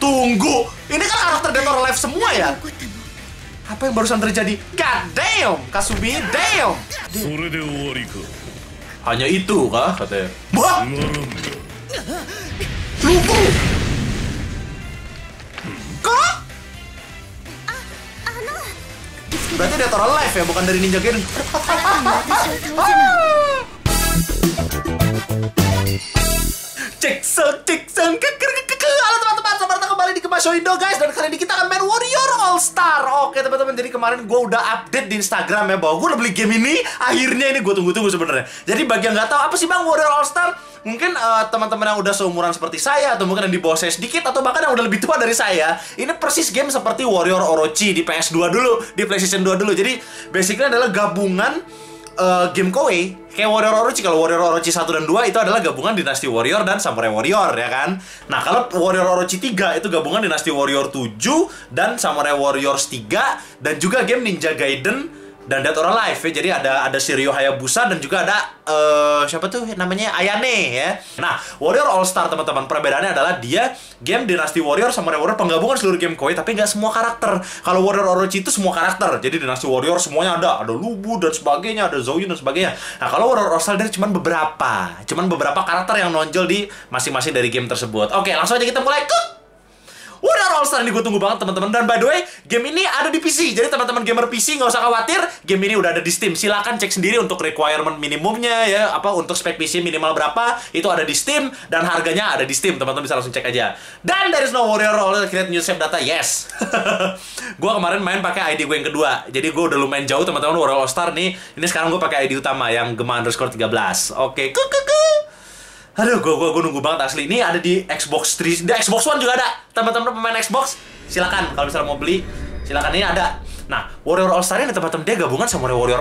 Tunggu, ini kan karakter Dead or Alive semua ya? Apa yang barusan terjadi? God damn, Kasumi, damn. Hanya itu kah katanya? Wah, lupa. Kok? Berarti Dead or Alive ya, bukan dari Ninja Gaiden. Halo teman-teman, selamat datang kembali di Kemasho Indo guys. Dan kali ini kita akan main Warrior All Star. Oke teman-teman, jadi kemarin gue udah update di Instagram ya bahwa gue udah beli game ini. Akhirnya ini gue tunggu-tunggu sebenarnya. Jadi bagi yang nggak tahu apa sih bang Warrior All Star, mungkin teman-teman yang udah seumuran seperti saya, atau mungkin yang di bawah saya sedikit, atau bahkan yang udah lebih tua dari saya, ini persis game seperti Warrior Orochi di PS2 dulu, di PlayStation 2 dulu. Jadi basically adalah gabungan game Koei. Kayak Warrior Orochi, kalau Warrior Orochi 1 dan 2 itu adalah gabungan Dynasty Warrior dan Samurai Warrior ya kan. Nah kalau Warrior Orochi 3 itu gabungan Dynasty Warrior 7 dan Samurai Warriors 3, dan juga game Ninja Gaiden dan Dead or Alive ya. Jadi ada Shiryu Hayabusa dan juga ada siapa tuh namanya, Ayane ya. Nah Warrior All Star teman-teman, perbedaannya adalah dia game Dynasty Warrior Samurai Warrior penggabungan seluruh game Koei, tapi nggak semua karakter. Kalau Warrior Orochi itu semua karakter, jadi Dynasty Warrior semuanya ada Lubu dan sebagainya, ada Zoyun dan sebagainya. Nah kalau Warrior All Star dia cuman beberapa karakter yang nonjol di masing-masing dari game tersebut. Oke, langsung aja kita mulai ke Warrior All Star. Ini gue tunggu banget teman-teman. Dan by the way, game ini ada di PC. Jadi teman-teman gamer PC nggak usah khawatir, game ini udah ada di Steam. Silahkan cek sendiri untuk requirement minimumnya ya, apa untuk spek PC minimal berapa, itu ada di Steam dan harganya ada di Steam. Teman-teman bisa langsung cek aja. Dan there is no Warrior All Star create new save data. Yes. Gue kemarin main pakai ID gue yang kedua. Jadi gue udah lumayan jauh teman-teman Warrior All Star nih. Ini sekarang gue pakai ID utama yang Gema_13. Oke. Aduh, gue nunggu banget asli. Ini ada di Xbox 3, di Xbox One juga ada. Teman-teman pemain Xbox, silakan kalau misalnya mau beli, silakan, ini ada. Nah, Warrior All Star ini teman-teman dia gabungan sama Warrior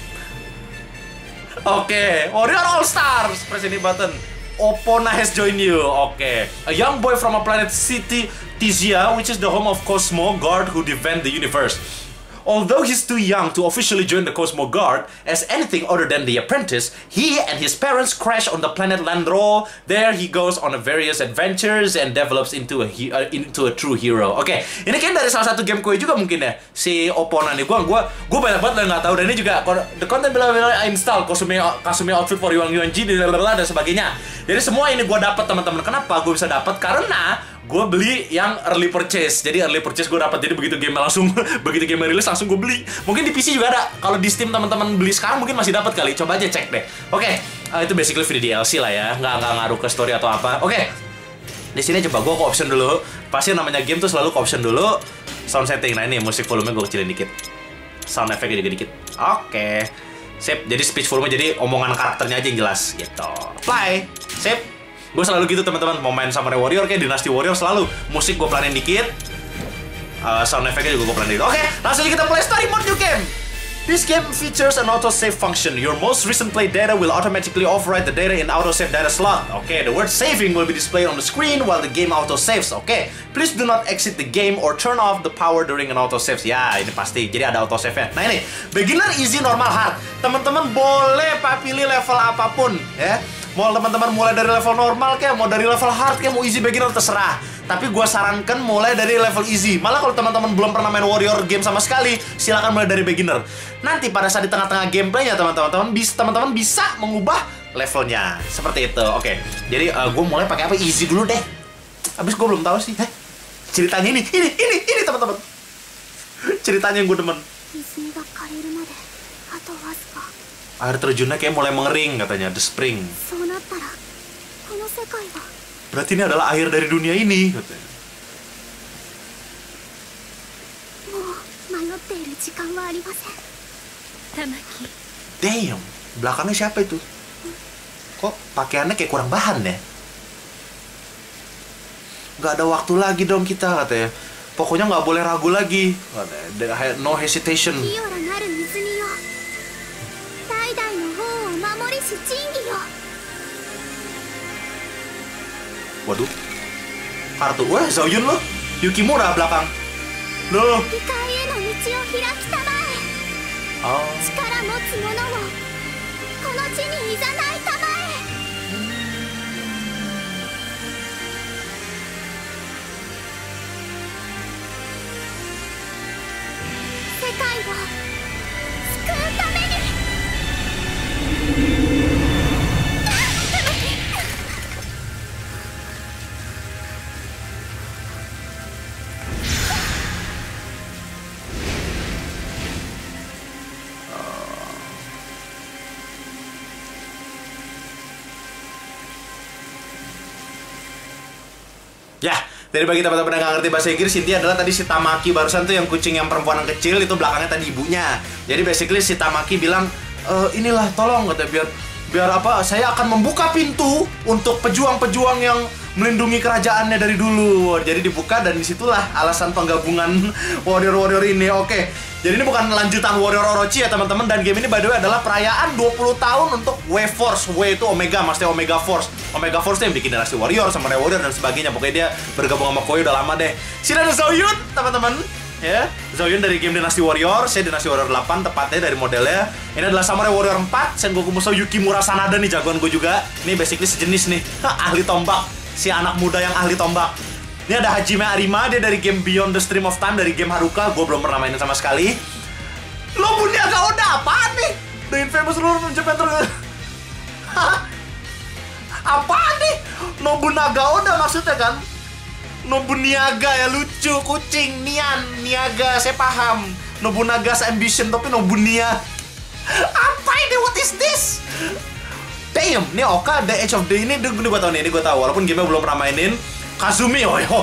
4. Oke, Warrior All Stars, press ini button. Opona has joined you. Oke. A young boy from a planet city Tizia, which is the home of Cosmo Guard who defend the universe. Although he's too young to officially join the Cosmo Guard as anything other than the apprentice, he and his parents crash on the planet Landro. There he goes on a various adventures and develops into a true hero. Oke, ini kan dari salah satu game Koei juga mungkin ya, si Opona nih. Gue banyak banget yang nggak tahu, dan ini juga the content I install Kasumi outfit for Yuanji dan sebagainya. Jadi semua ini gue dapat teman-teman. Kenapa gue bisa dapat? Karena gue beli yang early purchase. Jadi early purchase gue dapat. Jadi begitu game langsung begitu game rilis langsung gue beli. Mungkin di PC juga ada. Kalau di Steam teman-teman beli sekarang mungkin masih dapat kali. Coba aja cek deh. Oke, itu basically free DLC lah ya. Nggak ngaruh ke story atau apa. Oke. Di sini coba gue ke option dulu. Pasti namanya game tuh selalu ke option dulu. Sound setting. Nah ini musik volume gue kecilin dikit. Sound effect-nya juga dikit. Oke. Sip. Jadi speech volume, jadi omongan karakternya aja yang jelas gitu. Play. Sip. Gue selalu gitu teman-teman, mau main Samurai Warrior kayak Dynasty Warrior selalu musik gue pelanin dikit, sound effect-nya juga gue pelanin dikit. Oke, langsung aja kita play story mode new game. This game features an autosave function. Your most recent play data will automatically overwrite the data in autosave data slot. Okay, the word saving will be displayed on the screen while the game autosaves. Okay, please do not exit the game or turn off the power during an autosave. Ya, ini pasti. Jadi ada autosave-nya. Nah ini, beginner, easy, normal, hard. Teman-teman boleh pilih level apapun ya. Mau teman-teman mulai dari level normal kayak, mau dari level hard kayak, mau easy, beginner, terserah. Tapi gue sarankan mulai dari level easy. Malah kalau teman-teman belum pernah main Warrior game sama sekali, silakan mulai dari beginner. Nanti pada saat di tengah-tengah gameplaynya teman-teman bisa mengubah levelnya seperti itu. Oke. Jadi gue mulai pakai apa? Easy dulu deh. Abis gue belum tahu sih. Ceritanya ini teman-teman. Ceritanya yang gue demen. Air terjunnya kayak mulai mengering katanya, the spring. Berarti ini adalah akhir dari dunia ini katanya. Damn, belakangnya siapa itu? Kok pakaiannya kayak kurang bahan ya? Gak ada waktu lagi dong kita katanya. Pokoknya nggak boleh ragu lagi. No hesitation. Waduh, kartu, wah Zoyun loh, Yukimura belakang, loh. Oh. Ya, jadi bagi teman-teman yang nggak ngerti bahasa Inggris, intinya adalah tadi si Tamaki barusan tuh yang kucing yang perempuan yang kecil itu belakangnya tadi ibunya. Jadi basically si Tamaki bilang, inilah tolong katanya biar apa? Saya akan membuka pintu untuk pejuang-pejuang yang melindungi kerajaannya dari dulu. Jadi dibuka dan disitulah alasan penggabungan warrior-warrior ini. Oke, jadi ini bukan lanjutan Warrior Orochi ya teman-teman. Dan game ini by the way adalah perayaan 20 tahun untuk W-Force. W itu Omega, maksudnya Omega Force. Omega Force itu yang bikin Dynasty Warrior, sama Warrior dan sebagainya. Pokoknya dia bergabung sama Koei udah lama deh. Sini ada Zoyun teman-teman. Ya, Zoyun dari game Dynasty Warrior, saya Dynasty Warrior 8 tepatnya dari modelnya. Ini adalah Samurai Warrior 4, Sengoku Musou Yukimura Sanada nih, jagoan gue juga. Ini basically sejenis nih, ahli tombak, si anak muda yang ahli tombak. Ini ada Hajime Arima, dia dari game Beyond the Stream of Time, dari game Haruka, gue belum pernah mainin sama sekali. Nobunaga Oda, apaan nih? The Infamous Lord of Japan Hah? Apaan nih? Nobunaga Oda maksudnya kan? Nobuniaga ya, lucu, kucing, niaga, saya paham. Nobunaga's ambition, tapi Nobunia. Apa ini? What is this? Damn, ini Oka, The Age of Day ini gue tau nih, ini gue tau. Walaupun game belum pernah mainin. Kazumi,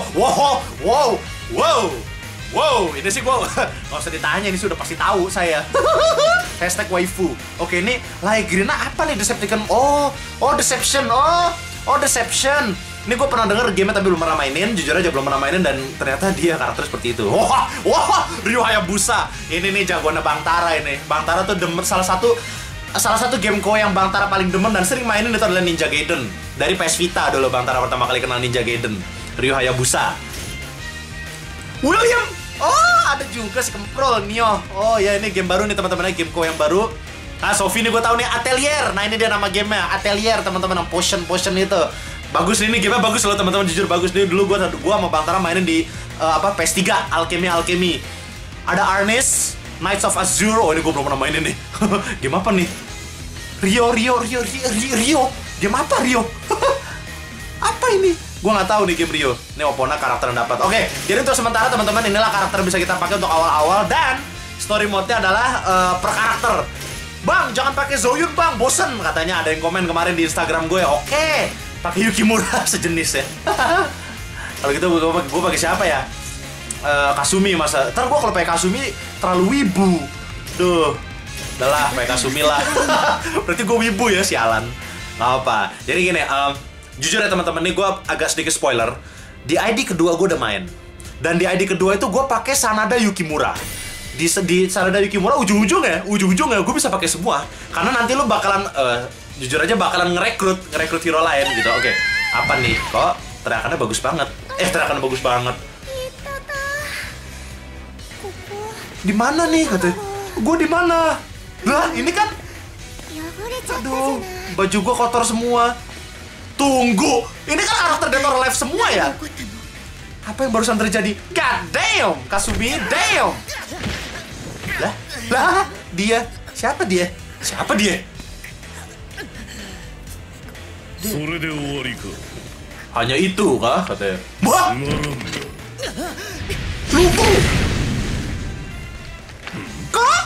wow, ini sih gue nggak usah ditanya, ini sudah pasti tahu saya. Hashtag waifu. Oke, ini Laegrina apa nih? Decepticon, Deception, Deception. Ini gue pernah denger game tapi belum pernah mainin, jujur aja belum pernah mainin dan ternyata dia karakter seperti itu. Wah, Ryu Hayabusa. Ini nih jagoannya Bang Tara ini. Bang Tara tuh salah satu game Koei yang Bang Tara paling demen dan sering mainin itu adalah Ninja Gaiden. Dari PS Vita dulu Bang Tara pertama kali kenal Ninja Gaiden. Ryu Hayabusa. William. Ada juga si Kemprol Nio. Ya ini game baru nih teman-teman, game Koei yang baru. Sophie nih gue tahu nih, Atelier. Nah ini dia nama gamenya, Atelier teman-teman, yang potion itu. Bagus ini gamenya, bagus loh teman-teman, jujur bagus nih. Dulu gua sama Bang Tara mainin di PS3 Alchemy. Ada Arnis, Knights of Azure. Ini gua belum pernah mainin nih. Game apa nih? Rio. Game apa Rio? Apa ini? Gua nggak tahu nih game Rio. Ini Opona karakter yang dapat. Oke, jadi untuk sementara teman-teman inilah karakter yang bisa kita pakai untuk awal-awal, dan story mode-nya adalah per karakter. Bang, jangan pakai Zoyun bang, bosen katanya, ada yang komen kemarin di Instagram gue. Oke. Pakai Yukimura sejenis ya. Kalau gitu gue pakai siapa ya? Kasumi masa. Ntar gue kalau pakai Kasumi terlalu wibu. Duh. Udahlah, pakai Kasumi lah. Berarti gue wibu ya, sialan. Gak apa. Jadi gini, jujur ya teman-teman, nih gue agak sedikit spoiler. Di ID kedua gue udah main. Dan di ID kedua itu gue pakai Sanada Yukimura. Di Sanada Yukimura ujung-ujungnya gue bisa pakai semua. Karena nanti lu bakalan jujur aja bakalan ngerekrut hero lain gitu. Oke, apa nih? Kok teriakannya bagus banget? Teriakannya bagus banget. Di mana nih katanya? Gue di mana? Lah, ini kan. Aduh, baju gue kotor semua. Tunggu, ini kan karakter Dead or Alive semua ya? Apa yang barusan terjadi? God damn, Kasumi, damn. Lah, dia. Siapa dia? Hanya itu kah katanya? Wah! Lupa! Kak?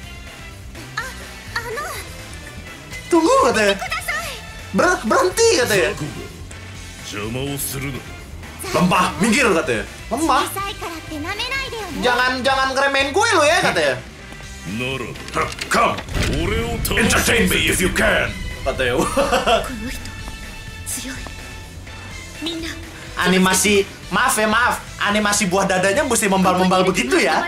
Tunggu katanya. Berhenti katanya. Lempah, minggir katanya. Lemah. Jangan ngeremehin gue lo ya katanya. Come, entertain me if you can. Katanya. Animasi, maaf, animasi buah dadanya mesti membal-membal begitu ya.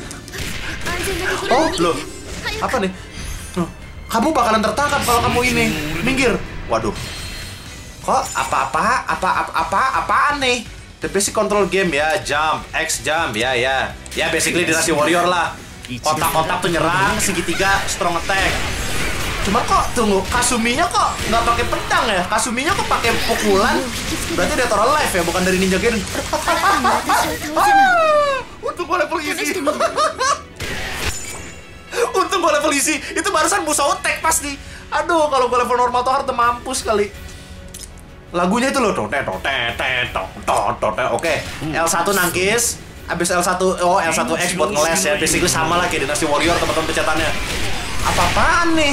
Oh, loh, apa nih? Kamu bakalan tertangkap kalau kamu ini minggir. Waduh, kok apaan nih? The basic control game ya, jump, X jump, ya, basically Dynasty Warrior lah. Kotak-kotak tuh nyerang, segitiga strong attack. Cuma kok tunggu, Kasuminya kok nggak pakai pedang ya? Kasuminya kok pakai pukulan? Berarti Dead or Alive ya, bukan dari Ninja Gaiden. Untuk gue level easy. level easy. Itu barusan Musou attack pasti. Aduh, kalau gue level normal tuh hard mampus kali. Lagunya itu loh. Oke, L1 nangkis. Abis L1, L1X buat ngeles ya. Basically sama lah kayak Dynasty Warrior teman-teman pencetannya. Apa-apaan nih?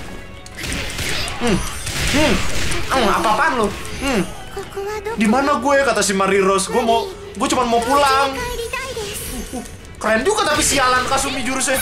Apa-apaan lu? Di mana gue, kata si Mariros. Gue cuma mau pulang. Keren juga tapi sialan Kasumi jurusnya.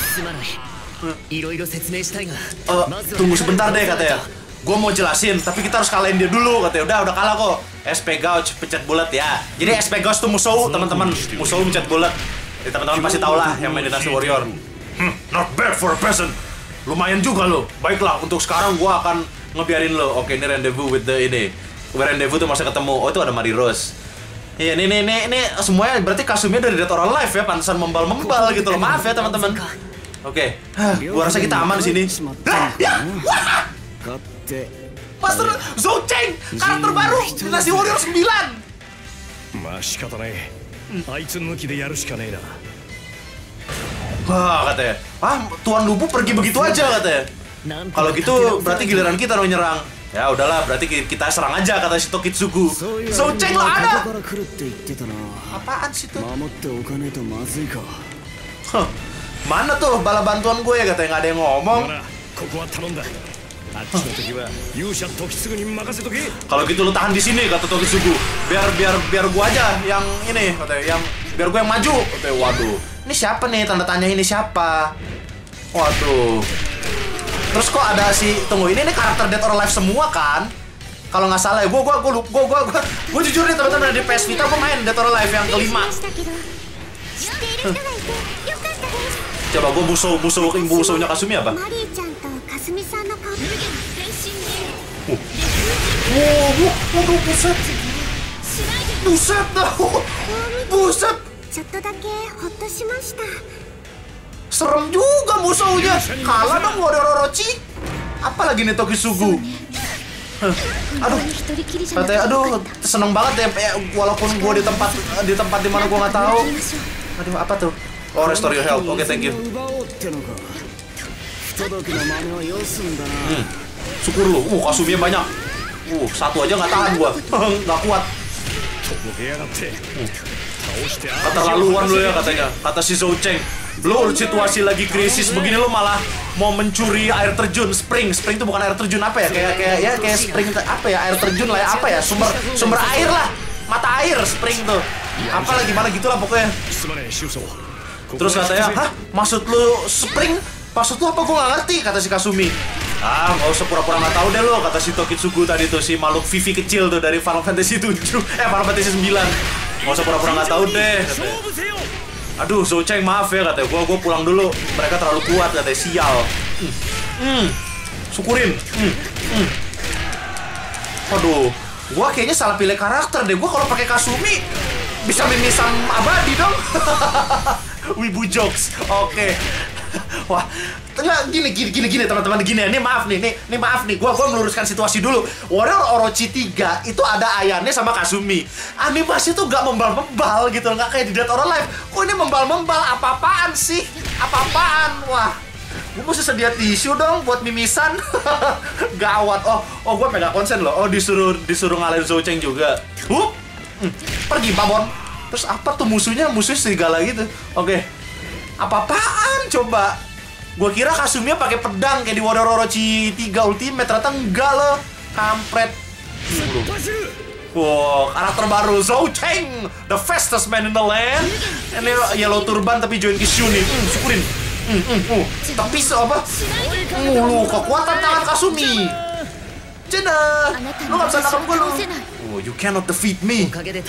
Tunggu sebentar deh katanya. Gue mau jelasin, tapi kita harus kalahin dia dulu katanya. Udah kalah kok. SP Gouge pencet bulat ya. Jadi SP Gouge tuh Musou teman-teman. Musou pencet bulat. Jadi teman-teman pasti tau lah yang main Dynasty Warrior. Not bad for a peasant. Lumayan juga lo. Baiklah, untuk sekarang gue akan ngebiarin lo. Oke, ini rendezvous with the ini. Rendezvous tuh masa ketemu. Oh, itu ada Mariros. Iya, ini semuanya berarti Kasumi dari Dead or Alive ya, pantesan membal-membal gitu loh. Maaf ya teman-teman. Oke, gua rasa kita aman di sini. Master Zoucheng, karakter baru Dynasty Warrior 9. Wah, katanya. Tuan Lubu pergi begitu aja katanya. Kalau gitu berarti giliran kita dong nyerang. Ya udahlah, berarti kita serang aja, kata si Tokitsugu. Zoucheng lo ada. Apaan sih tuh? Mana tuh bala bantuan gue ya, katanya nggak ada yang ngomong. Kalau gitu lu tahan di sini, kata Tokitsugu. Biar gue aja yang ini, katanya, biar gue yang maju. Katanya, waduh, ini siapa nih, tanda tanya ini siapa? Waduh. Terus kok ada tunggu, ini karakter Dead or Alive semua kan? Kalau nggak salah ya, gue jujur nih teman-teman, di PS Vita gue main Dead or Alive yang kelima. Coba gue musuhnya Kasumi apa? Buset. Serem juga musuhnya. Kalah dong Warrior Orochi. Apalagi nih Tokitsugu. Aduh, seneng banget ya, walaupun gue di tempat dimana gue nggak tahu. Aduh, apa tuh? Oh, restore your health. Oke, thank you. Syukur lu. Kasumi banyak. Satu aja nggak tahan gua. Nggak kuat. Keterlaluan lu ya, katanya. Kata si Zoucheng. Lu situasi lagi krisis begini lu malah mau mencuri air terjun, spring itu bukan air terjun, apa ya, kayak spring apa ya, air terjun lah ya, apa ya, sumber air lah, mata air, spring tuh, apa lagi mana gitulah pokoknya. Terus katanya, hah, maksud lu spring, maksud lu apa, gua nggak ngerti, kata si Kasumi. Nggak usah pura-pura nggak tahu deh lo, kata si Tokitsugu tadi tuh, si makhluk Vivi kecil tuh dari Final Fantasy 7, Final Fantasy 9. Nggak usah pura-pura nggak tahu deh, katanya. Aduh, Zoucheng maaf ya, katanya. Gua pulang dulu. Mereka terlalu kuat, katanya. Sial. Syukurin. Aduh, gua kayaknya salah pilih karakter deh. Gua kalau pakai Kasumi bisa mimisan abadi dong. Wibu jokes. Oke. Wah, gini teman-teman, gini. Ini maaf nih. Gua meluruskan situasi dulu. Warrior Orochi 3 itu ada Ayane sama Kasumi. Animasi tuh gak membal-membal gitu, nggak kayak di Dead or Alive. Kok ini membal-membal? Apa-apaan sih? Apa-apaan? Wah, gue mesti sedia tisu dong buat mimisan. Gawat. Oh, gue mega konsen loh. Oh, disuruh ngalahin Zoucheng juga. Pergi Babon. Terus apa tuh musuhnya serigala gitu. Oke. Apa-apaan coba? Gue kira Kasumi pakai pedang kayak di Warrior Orochi 3 Ultimate, ternyata enggak loh. Kampret. Wow, karakter baru Zoucheng, the fastest man in the land. Ini yellow turban tapi join Kishu nih. Syukurin. Tapi apa? Kekuatan tangan Kasumi. Cina, lu gak bisa nangkep gue lu. Oh, you cannot defeat me.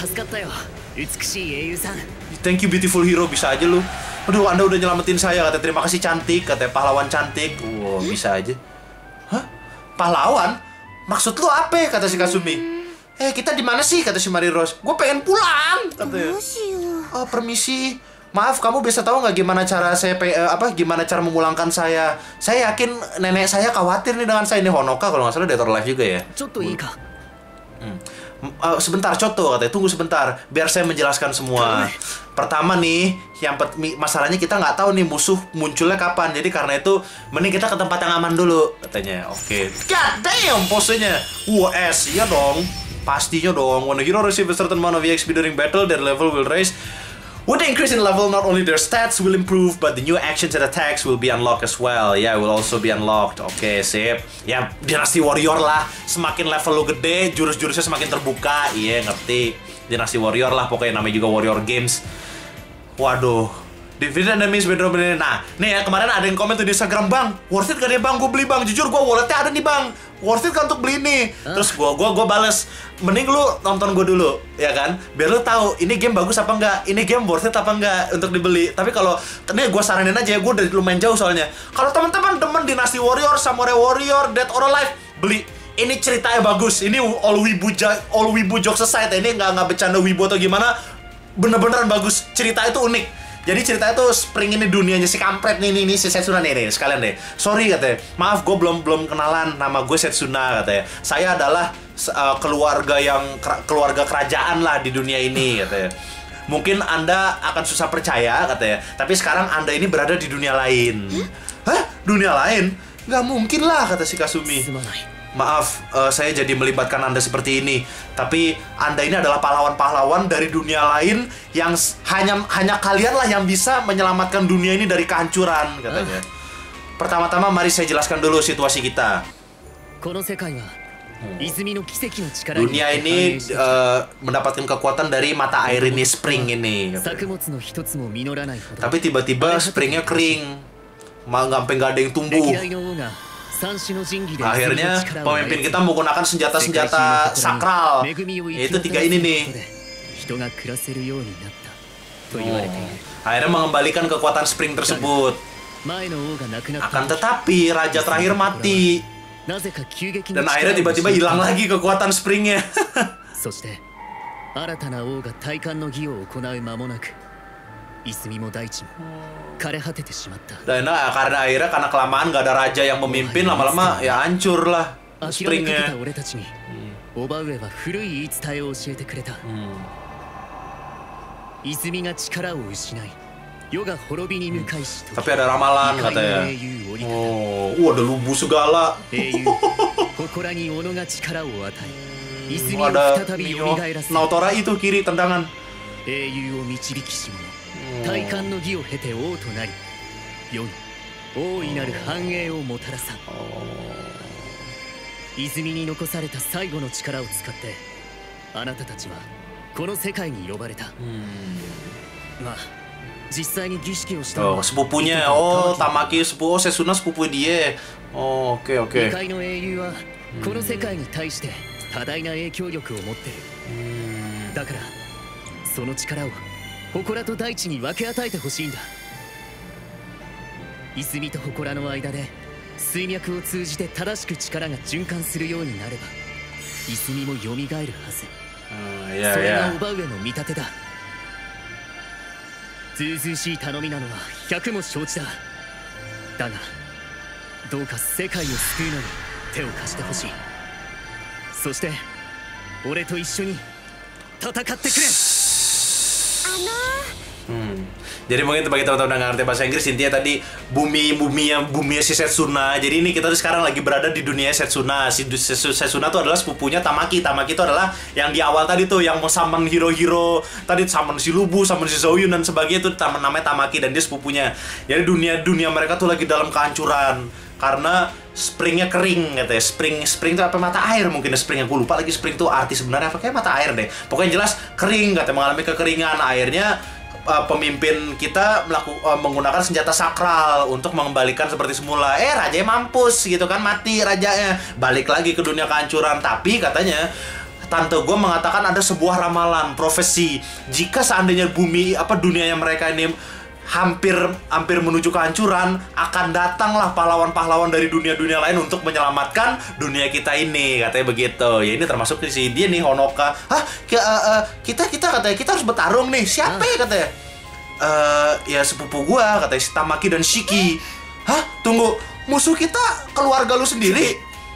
Thank you beautiful hero, bisa aja lu. Aduh, Anda udah nyelamatin saya, katanya. Terima kasih cantik, katanya, pahlawan cantik. Wow, bisa aja. Hah? Pahlawan? Maksud lu apa? Kata si Kasumi. Kita di mana sih? Kata si Mariros. Gue pengen pulang, katanya. Oh, permisi. Maaf, kamu bisa tahu nggak gimana cara gimana cara memulangkan saya? Saya yakin nenek saya khawatir nih dengan saya. Ini Honoka kalau nggak salah Dead or Alive juga ya. Sebentar, Coto, katanya. Tunggu sebentar, biar saya menjelaskan semua. Pertama nih, masalahnya kita nggak tahu nih musuh munculnya kapan. Jadi karena itu mending kita ke tempat yang aman dulu katanya. Oke. God damn posenya. US, iya dong. Pastinya dong. When a hero receive a certain amount of EXP during battle, their level will raise. With the increase in level, not only their stats will improve, but the new actions and attacks will be unlocked as well. Yeah, will also be unlocked. Oke, sip. Ya, Dynasty Warrior lah. Semakin level lu gede, jurus-jurusnya semakin terbuka. Iya, ngerti. Dynasty Warrior lah, pokoknya namanya juga Warrior Games. Waduh. Defeated enemies with dominant. Nah, nih ya, kemarin ada yang komen tuh di Instagram, Bang, worth it gak deh Bang, gue beli Bang. Jujur gue walletnya ada nih Bang, worth it kan untuk beli nih. Terus gue bales, mending lu nonton gue dulu, ya kan? Biar lu tahu ini game bagus apa enggak, ini game worth it apa enggak untuk dibeli. Tapi kalau ini gue saranin aja ya, gue dari lumayan jauh soalnya. Kalau teman-teman demen Dynasty Warrior, Samurai Warrior, Dead or Alive, beli. Ini ceritanya bagus. Ini all wibu joke society. Ini nggak bercanda wibu atau gimana. Bener-beneran bagus. Cerita itu unik. Jadi ceritanya tuh Spring ini dunianya si kampret nih si Setsuna nih sekalian deh. Sorry katanya. Maaf gue belum kenalan, nama gue Setsuna katanya. Saya adalah keluarga kerajaan lah di dunia ini katanya. Mungkin Anda akan susah percaya katanya. Tapi sekarang Anda ini berada di dunia lain. Hah? Dunia lain? Nggak mungkin lah kata si Kasumi. Maaf, saya jadi melibatkan Anda seperti ini. Tapi Anda ini adalah pahlawan-pahlawan dari dunia lain yang hanya kalian lah yang bisa menyelamatkan dunia ini dari kehancuran, katanya. Pertama-tama mari saya jelaskan dulu situasi kita. Dunia ini mendapatkan kekuatan dari mata air ini, Spring ini. Tapi tiba-tiba Springnya kering, nggak ada yang tumbuh. Akhirnya pemimpin kita menggunakan senjata-senjata sakral, yaitu 3 ini nih. Akhirnya mengembalikan kekuatan Spring tersebut. Akan tetapi raja terakhir mati, dan akhirnya tiba-tiba hilang lagi kekuatan Springnya. Dan karena akhirnya kelamaan gak ada raja yang memimpin, lama-lama ya hancur lah Springnya. Tapi ada ramalan katanya. Ada lubu segala. Ada Naotora itu kiri tendangan. Sepupunya, Tamaki sepupu, Setsuna sepupu dia. Oke. Jadi mungkin bagi teman-teman yang ngerti bahasa Inggris, intinya tadi buminya si Setsuna. Jadi ini kita tuh sekarang lagi berada di dunia Setsuna. Si Setsuna tuh adalah sepupunya Tamaki. Tamaki itu adalah yang di awal tadi tuh, yang mau summon hero-hero. Tadi summon si Lubu, summon si Zoyun dan sebagainya, itu namanya Tamaki, dan dia sepupunya. Jadi dunia mereka tuh lagi dalam kehancuran karena Springnya kering katanya. Spring itu apa, mata air mungkin Spring, aku lupa lagi Spring itu arti sebenarnya apa, kayak mata air deh. Pokoknya jelas kering katanya, mengalami kekeringan. Akhirnya pemimpin kita menggunakan senjata sakral untuk mengembalikan seperti semula. Rajanya mampus gitu kan, mati rajanya, balik lagi ke dunia kehancuran. Tapi katanya tante gue mengatakan ada sebuah ramalan, profesi, jika seandainya dunianya mereka ini hampir menuju kehancuran, akan datanglah pahlawan-pahlawan dari dunia-dunia lain untuk menyelamatkan dunia kita ini, katanya begitu. Ya ini termasuk si dia nih, Honoka. Kita katanya kita harus bertarung nih. Siapa ya katanya? Ya sepupu gua, katanya si Tamaki dan Shiki. Tunggu, musuh kita keluarga lu sendiri?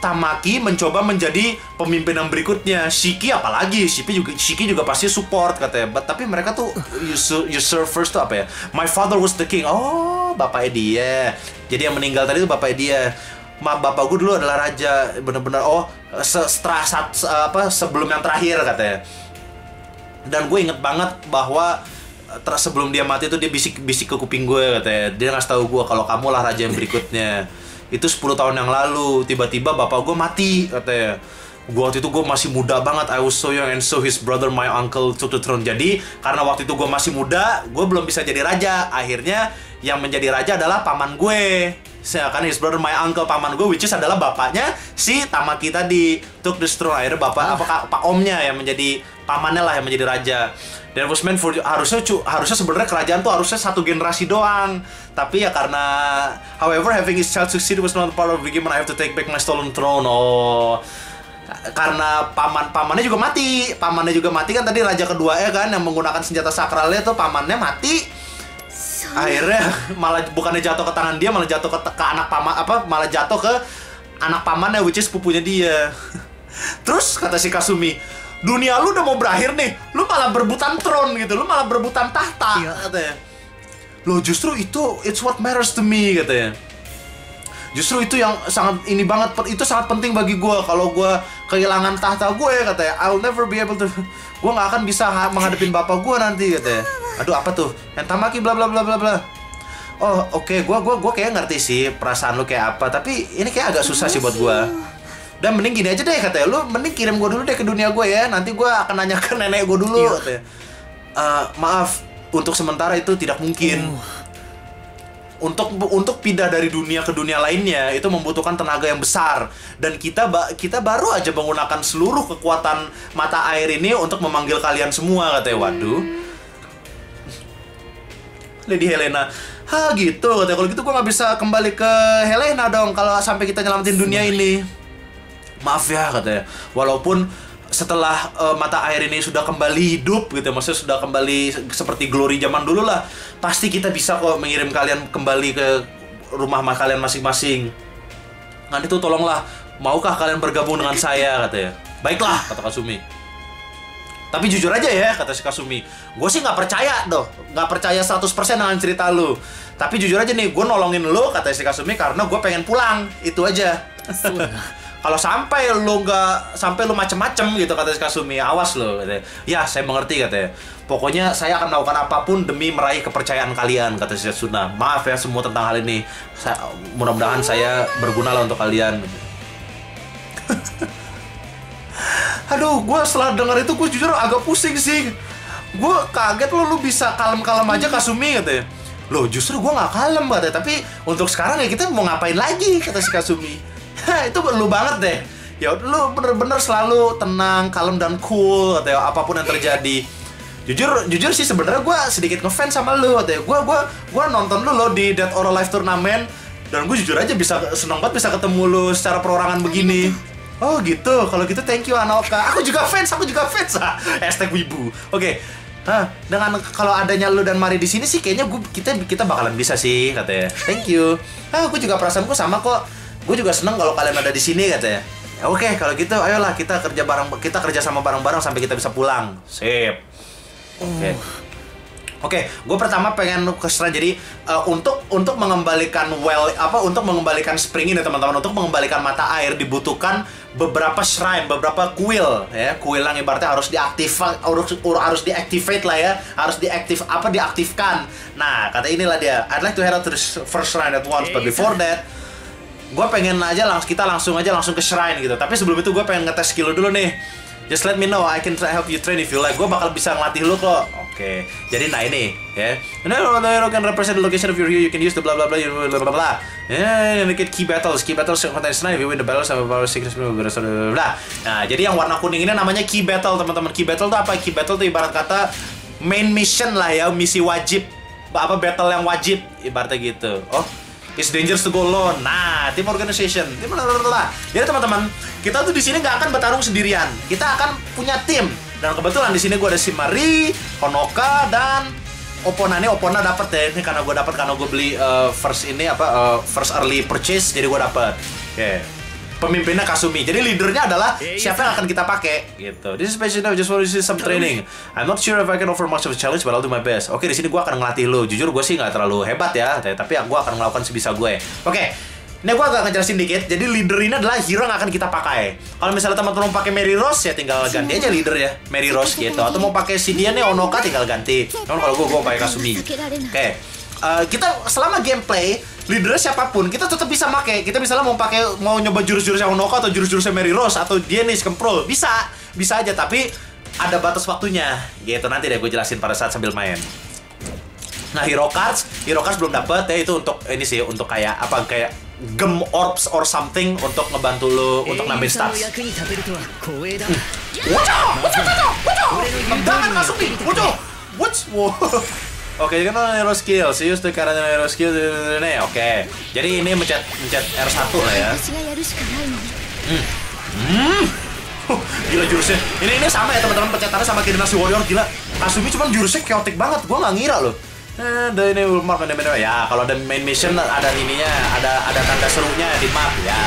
Tamaki mencoba menjadi pemimpin yang berikutnya. Shiki apalagi, Shiki juga pasti support katanya. Tapi mereka tuh usurpers tuh apa ya? My father was the king. Oh, bapaknya dia. Jadi yang meninggal tadi tuh bapaknya dia. Bapak gue dulu adalah raja, bener-bener. Oh, sebelum yang terakhir katanya. Dan gue inget banget bahwa sebelum dia mati tuh dia bisik ke kuping gue katanya. Dia ngasih tahu gue kalau kamu lah raja yang berikutnya. Itu 10 tahun yang lalu, tiba-tiba bapak gue mati katanya. Waktu itu gue masih muda banget, I was so young and so his brother, my uncle took the throne. Jadi, karena waktu itu gue masih muda, gue belum bisa jadi raja. Akhirnya, yang menjadi raja adalah paman gue. Karena his brother, my uncle, paman gue, which is adalah bapaknya si Tamaki tadi. Took the throne, akhirnya pak omnya yang menjadi pamannya lah yang menjadi raja. Dan was meant for harusnya sebenarnya kerajaan tuh harusnya satu generasi doang. Tapi ya karena however having his child succeed was not part of the game, I have to take back my stolen throne. Oh, karena pamannya juga mati. Pamannya juga mati kan tadi raja kedua ya kan yang menggunakan senjata sakralnya tuh pamannya mati. Akhirnya malah bukannya jatuh ke tangan dia, malah jatuh ke anak paman malah jatuh ke anak pamannya which is pupunya dia. Terus kata si Kasumi, dunia lu udah mau berakhir nih, lu malah berebutan throne gitu, lu malah berebutan tahta, katanya. Loh justru itu, it's what matters to me, katanya. Justru itu yang sangat ini banget, itu sangat penting bagi gue. Kalau gue kehilangan tahta gue, katanya, I'll never be able to, gue nggak akan bisa menghadapin bapak gue nanti, katanya. Aduh apa tuh, yang Tamaki bla bla bla bla bla. Oh oke, gue kayak ngerti sih perasaan lu kayak apa, tapi ini kayak agak susah sih buat gue. Dan mending gini aja deh katanya, lu mending kirim gue dulu deh ke dunia gue ya, nanti gue akan nanya ke nenek gue dulu katanya. Maaf, untuk sementara itu tidak mungkin. Untuk pindah dari dunia ke dunia lainnya itu membutuhkan tenaga yang besar, dan kita baru aja menggunakan seluruh kekuatan mata air ini untuk memanggil kalian semua, katanya. Waduh, Lady Helena, gitu katanya. Kalau gitu gue nggak bisa kembali ke Helena dong kalau sampai kita nyelamatin dunia ini. Maaf ya, katanya. Walaupun setelah mata air ini sudah kembali hidup gitu, maksudnya sudah kembali seperti glory zaman dulu lah, pasti kita bisa kok mengirim kalian kembali ke rumah kalian masing-masing. Nanti tuh tolonglah, maukah kalian bergabung dengan saya, katanya. Baiklah, kata Kasumi. Tapi jujur aja ya, kata si Kasumi, gue sih nggak percaya nggak percaya 100% dengan cerita lu. Tapi jujur aja nih, gue nolongin lu, kata si Kasumi, karena gue pengen pulang, itu aja. Kalau sampai lu macem-macem gitu, kata Kasumi, awas lo, katanya. Ya, saya mengerti, katanya. Pokoknya saya akan melakukan apapun demi meraih kepercayaan kalian, kata si Setsuna. Maaf ya semua tentang hal ini. Mudah-mudahan saya berguna lah untuk kalian. Aduh, gue setelah dengar itu gue jujur agak pusing sih. Gue kaget lu bisa kalem-kalem aja, Kasumi, katanya. Loh, justru gue gak kalem, katanya. Tapi untuk sekarang ya kita mau ngapain lagi, kata si Kasumi. Itu lu banget deh. Ya lu bener-bener selalu tenang, kalem dan cool, katanya, apapun yang terjadi. Jujur sih sebenarnya gue sedikit ngefans sama lu, katanya. Gue nonton lu di Dead or Alive Turnamen, dan gue jujur aja seneng banget bisa ketemu lu secara perorangan begini. Oh gitu, kalau gitu thank you Anoka. Aku juga fans. #wibu. Oke. Dengan kalau adanya lu dan Mari di sini sih kayaknya kita bakalan bisa sih, katanya. Thank you. Gue juga perasaanku sama kok. Gue juga seneng kalau kalian ada di sini, katanya. Ya, oke, kalau gitu ayolah kita kerja sama bareng-bareng sampai kita bisa pulang. Sip. Oke, gue pertama pengen ke shrine. Jadi untuk mengembalikan untuk mengembalikan spring ini teman-teman, untuk mengembalikan mata air dibutuhkan beberapa shrine, beberapa kuil ya. Kuil yang ibaratnya harus diaktifate lah ya, diaktifkan. Nah, kata inilah dia. I'd like to head out to the first shrine at once, but before that gue pengen aja kita langsung ke shrine gitu. Tapi sebelum itu gue pengen ngetes skill dulu nih. Just let me know, I can help you train if you like. Gue bakal bisa ngelatih lu kok. Oke. Jadi nah ini ya. Now you can represent the location of your hero. You can use the blah blah blah blah blah blah. Yeah, indicate key battles. Key battles contain shrine. If you win the battle sama power secret blah. Nah, jadi yang warna kuning ini namanya key battle, teman-teman. Key battle itu apa? Key battle itu ibarat kata main mission lah ya, misi wajib. Battle yang wajib ibaratnya gitu. Oh, it's dangerous to go alone. Nah, team organization. Jadi teman-teman, kita tuh di sini nggak akan bertarung sendirian. Kita akan punya tim. Dan kebetulan di sini gue ada si Mari, Honoka, dan Opona. Nih Opona dapet ya. Ini karena gue beli first early purchase, jadi gue dapet. Oke. pemimpinnya Kasumi. Jadi leadernya adalah siapa yang akan kita pakai gitu. This is basically just want to see some training. I'm not sure if I can offer much of a challenge, but I'll do my best. Oke, di sini gue akan ngelatih lo. Jujur gue sih nggak terlalu hebat ya, tapi gue akan melakukan sebisa gue. Oke. Ini gue agak ngejelasin dikit. Jadi leader ini adalah hero yang akan kita pakai. Kalau misalnya teman-teman mau pakai Mary Rose ya tinggal ganti aja leader ya, Mary Rose gitu. Atau mau pakai si dia nih Onoka tinggal ganti. Cuman kalau gue pakai Kasumi. Oke. Kita selama gameplay leadernya siapapun kita tetap bisa pakai. Kita misalnya mau nyoba jurus-jurusnya Onoka atau jurus-jurusnya Mary Rose atau dia nih Kemprol bisa aja, tapi ada batas waktunya gitu. Nanti deh gue jelasin pada saat sambil main. Nah, hero cards belum dapet ya, itu untuk ini sih, untuk kayak apa, kayak gem orbs or something untuk ngebantu lo untuk nambahin stats. Tendangan Kasumi. Oke, jadi kan hero skill, use the current hero skill ini. Oke, jadi ini mencet R1 lah ya. Gila jurusnya. Ini sama ya teman-teman, pencetannya sama kayak Dynasty Warrior. Gila, Kasumi cuman jurusnya chaotic banget. Gua nggak ngira loh. Ada ini mark ya. Kalau ada main mission ada ininya, ada tanda serunya di map ya.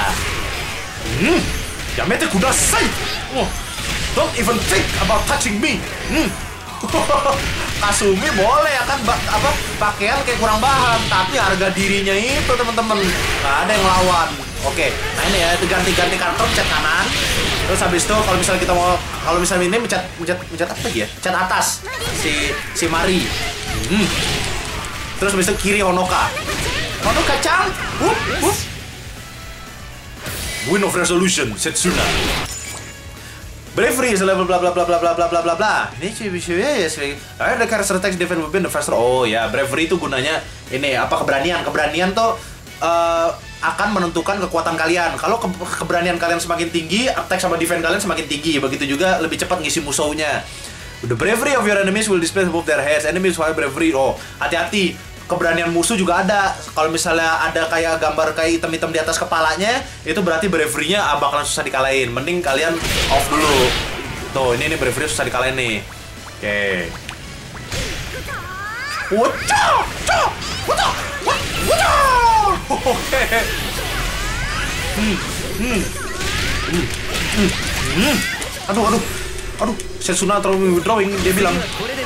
Yamete kudasai. Don't even think about touching me. Kasumi boleh ya kan, pakaian kayak kurang bahan, tapi harga dirinya itu teman-teman nggak ada yang lawan. Oke, nah ini ya, ganti karakter, pencet kanan. Terus habis itu kalau misalnya ini mencet apa lagi ya? Pencet atas si Mari. Terus habis itu kiri Honoka. Cang. Win of Resolution Setsuna. Bravery is a level bla bla bla bla bla bla bla bla bla. Ini ya sih. Ada character text defense weapon the faster. Oh ya, bravery itu gunanya ini apa, keberanian. Keberanian tuh akan menentukan kekuatan kalian. Kalau keberanian kalian semakin tinggi, attack sama defense kalian semakin tinggi. Begitu juga lebih cepat ngisi musuhnya. The bravery of your enemies will display above their heads. Enemies will bravery. Oh, hati-hati. Keberanian musuh juga ada. Kalau misalnya ada kayak gambar kayak item-item di atas kepalanya, itu berarti bravery-nya bakalan susah dikalahin. Mending kalian off dulu. Tuh, ini bravery susah dikalahin nih. Oke. Oke. Aduh, Setsuna terlalu withdrawing, dia bilang.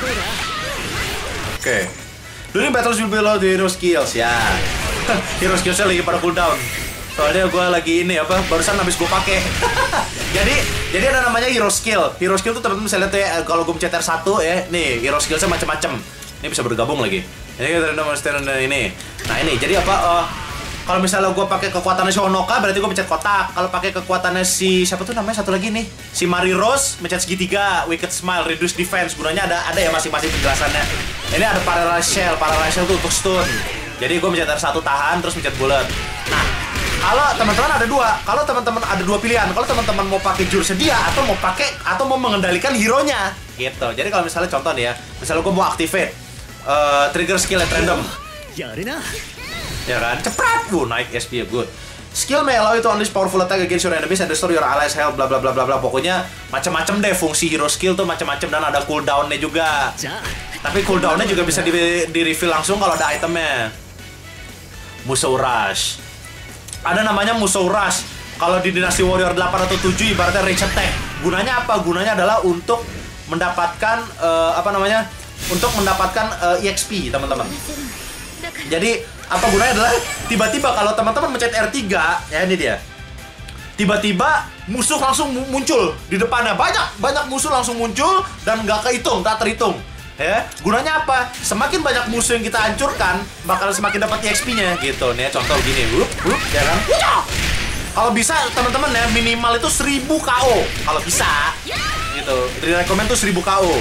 Oke. During battles will be low the hero skills ya. Hero skillsnya lagi pada cooldown. Soalnya gue lagi ini apa, barusan habis gue pakai. jadi ada namanya hero skill. Hero skill tuh teman-teman bisa lihat ya, kalau gue mencet R1 ya, nih hero skillsnya macam-macam. Ini bisa bergabung lagi. Ini kita ini. Nah ini jadi apa? Kalau misalnya gue pakai kekuatannya si Honoka, berarti gue mencet kotak. Kalau pakai kekuatannya si siapa tuh namanya satu lagi nih, si Mary Rose, mencet segitiga, Wicked Smile, Reduce Defense. Gunanya ada ya masing-masing penjelasannya. Ini ada Paralyze Shell tuh untuk stun. Jadi gue mencet R1 tahan, terus mencet bullet. Nah, kalau teman-teman ada dua pilihan. Kalau teman-teman mau pakai jurusnya dia atau mau mengendalikan hero-nya gitu. Jadi kalau misalnya contoh nih ya, misalnya gue mau activate trigger skill at random. Ya kan, cepat, naik SP ya, good. Skill may allow you to unleash powerful attack against your enemies and restore your allies health, bla bla bla bla bla. Pokoknya macam-macam deh fungsi hero skill tuh, macam-macam, dan ada cooldown-nya juga. Tapi cooldown-nya juga bisa di refill langsung kalau ada itemnya. Musou Rush. Ada namanya Musou Rush. Kalau di Dynasty Warrior 8 atau 7 ibaratnya range attack. Gunanya apa? Gunanya adalah untuk mendapatkan Untuk mendapatkan EXP, teman-teman. Jadi apa gunanya adalah tiba-tiba kalau teman-teman mencet R3 ya, ini dia. Tiba-tiba musuh langsung muncul di depannya, banyak musuh langsung muncul dan nggak terhitung. Ya, gunanya apa? Semakin banyak musuh yang kita hancurkan, bakal semakin dapat EXP-nya gitu. Nih contoh gini, ya kan? Kalau bisa teman-teman ya, minimal itu 1000 KO kalau bisa. Gitu. Direkomend tuh 1000 KO.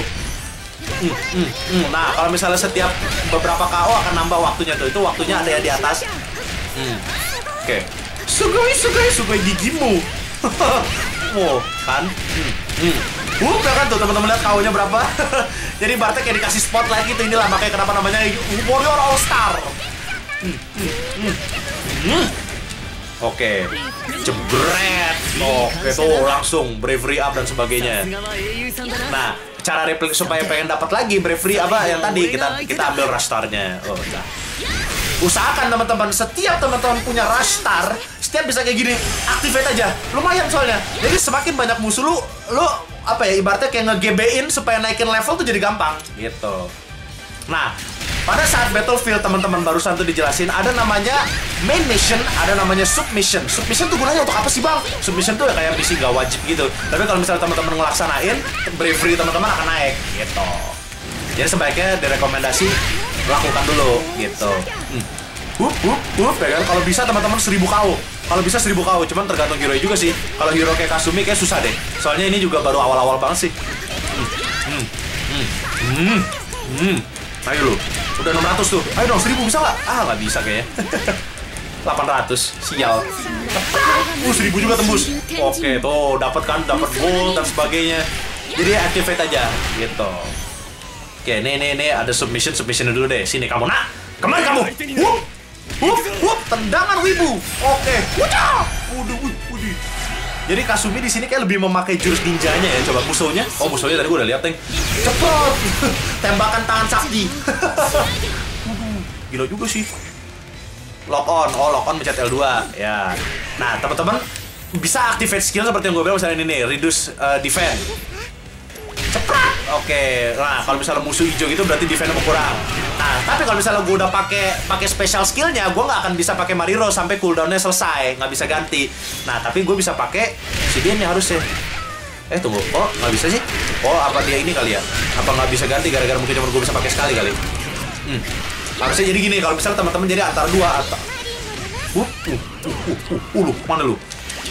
Nah, kalau misalnya setiap beberapa KO akan nambah waktunya tuh. Itu waktunya ada ya di atas. Oke. Sugoi gigimu. Wow, kan? Ya kan tuh teman-teman, lihat KO-nya berapa? Jadi Bartek kayak dikasih spotlight gitu. Inilah makanya kenapa namanya Warrior All Star. Oke. Jebret. Oke tuh langsung bravery up dan sebagainya. Nah, cara replik supaya pengen dapat lagi bravery apa yang tadi kita ambil rush star-nya. Usahakan teman-teman, setiap teman-teman punya rush star, setiap bisa kayak gini, activate aja. Lumayan soalnya. Jadi semakin banyak musuh lu apa ya, ibaratnya kayak nge-GB-in supaya naikin level tuh jadi gampang gitu. Nah, pada saat battlefield teman-teman barusan tuh dijelasin ada namanya main mission, ada namanya submission. Submission tuh gunanya untuk apa sih bang? Submission tuh ya kayak misi gak wajib gitu. Tapi kalau misalnya teman-teman ngelaksanain, bravery teman-teman akan naik gitu. Jadi sebaiknya direkomendasi lakukan dulu gitu. Ya kan? Kalau bisa teman-teman 1000 KO. Kalau bisa 1000 KO, cuman tergantung hero juga sih. Kalau hero kayak Kasumi kayak susah deh. Soalnya ini juga baru awal-awal banget sih. Ayo lu, udah 600 tuh. Ayo dong 1000 bisa nggak? Ah nggak bisa kayaknya. 800, sial. 1000 juga tembus. Oke tuh, dapat kan, dapat gold dan sebagainya. Jadi activate aja gitu. Oke, nih ada submission dulu deh. Sini kamu nak, kemana kamu? Tendangan wibu. Oke, udah. Jadi Kasumi di sini kayak lebih memakai jurus ninjanya ya. Coba musuhnya. Oh, musuhnya tadi gue udah lihat, Teng. Cepet. Tembakan tangan sakti. Gila juga sih. Lock on. Oh, lock on mencet L2. Ya. Nah, teman-teman bisa activate skill seperti yang gue bilang misalnya ini nih, reduce defense. Cepet. Oke. Nah, kalau misalnya musuh hijau gitu berarti defense kurang. Nah, tapi kalau misalnya gue udah pakai special skillnya, gue nggak akan bisa pakai Mariro sampai cooldownnya selesai, nggak bisa ganti. Nah, tapi gue bisa pakai si dia nih harusnya. Tunggu, oh nggak bisa sih? Oh apa dia ini kali ya? Apa nggak bisa ganti gara-gara mungkin cuma gue bisa pakai sekali kali? Harusnya jadi gini kalau misalnya teman-teman jadi antara dua atau lu mana lu?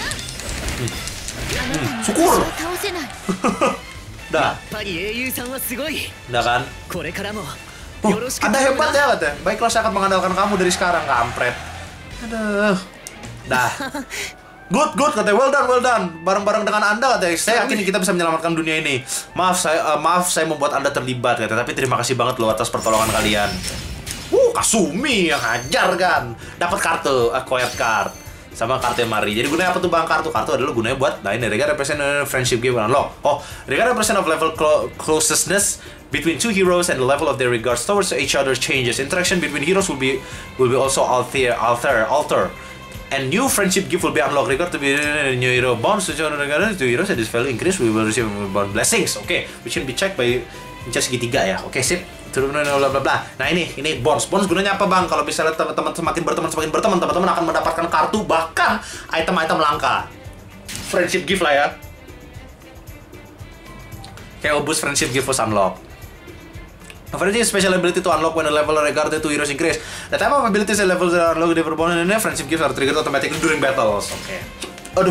Syukur. Dah kan? Ada hebat ya katanya. Baiklah saya akan mengandalkan kamu dari sekarang, kampret. Aduh. Dah. Good katanya. Well done. Bareng-bareng dengan Anda katanya. Saya yakin kita bisa menyelamatkan dunia ini. Maaf saya membuat Anda terlibat katanya. Tapi terima kasih banget loh atas pertolongan kalian. Kasumi yang hajar kan. Dapat kartu, acquired card. Sama kartu Mari. Jadi gunanya apa tuh bang kartu? Kartu adalah gunanya buat, nah ini regard represent friendship give unlock. Oh, regard represent of level closeness between two heroes and the level of their regards towards each other changes. Interaction between heroes will be also alter. And new friendship gift will be unlocked. Regard to be new hero bonds to heroes and this value increase. We will receive bond blessings. Oke, which can be checked by mencet segitiga ya. Oke, sip. Bla bla bla. Nah ini bonds gunanya apa bang? Kalau misalnya teman-teman semakin berteman, teman-teman akan mendapatkan kartu bahkan item-item langka. Friendship gift lah ya. Kayak boost friendship gift was unlock. Friendship special ability to unlock when the level regarded to heroes increase. The type of abilities and levels that are unlocked in different bonus and friendship gifts are triggered automatically during battles. Oke. Aduh.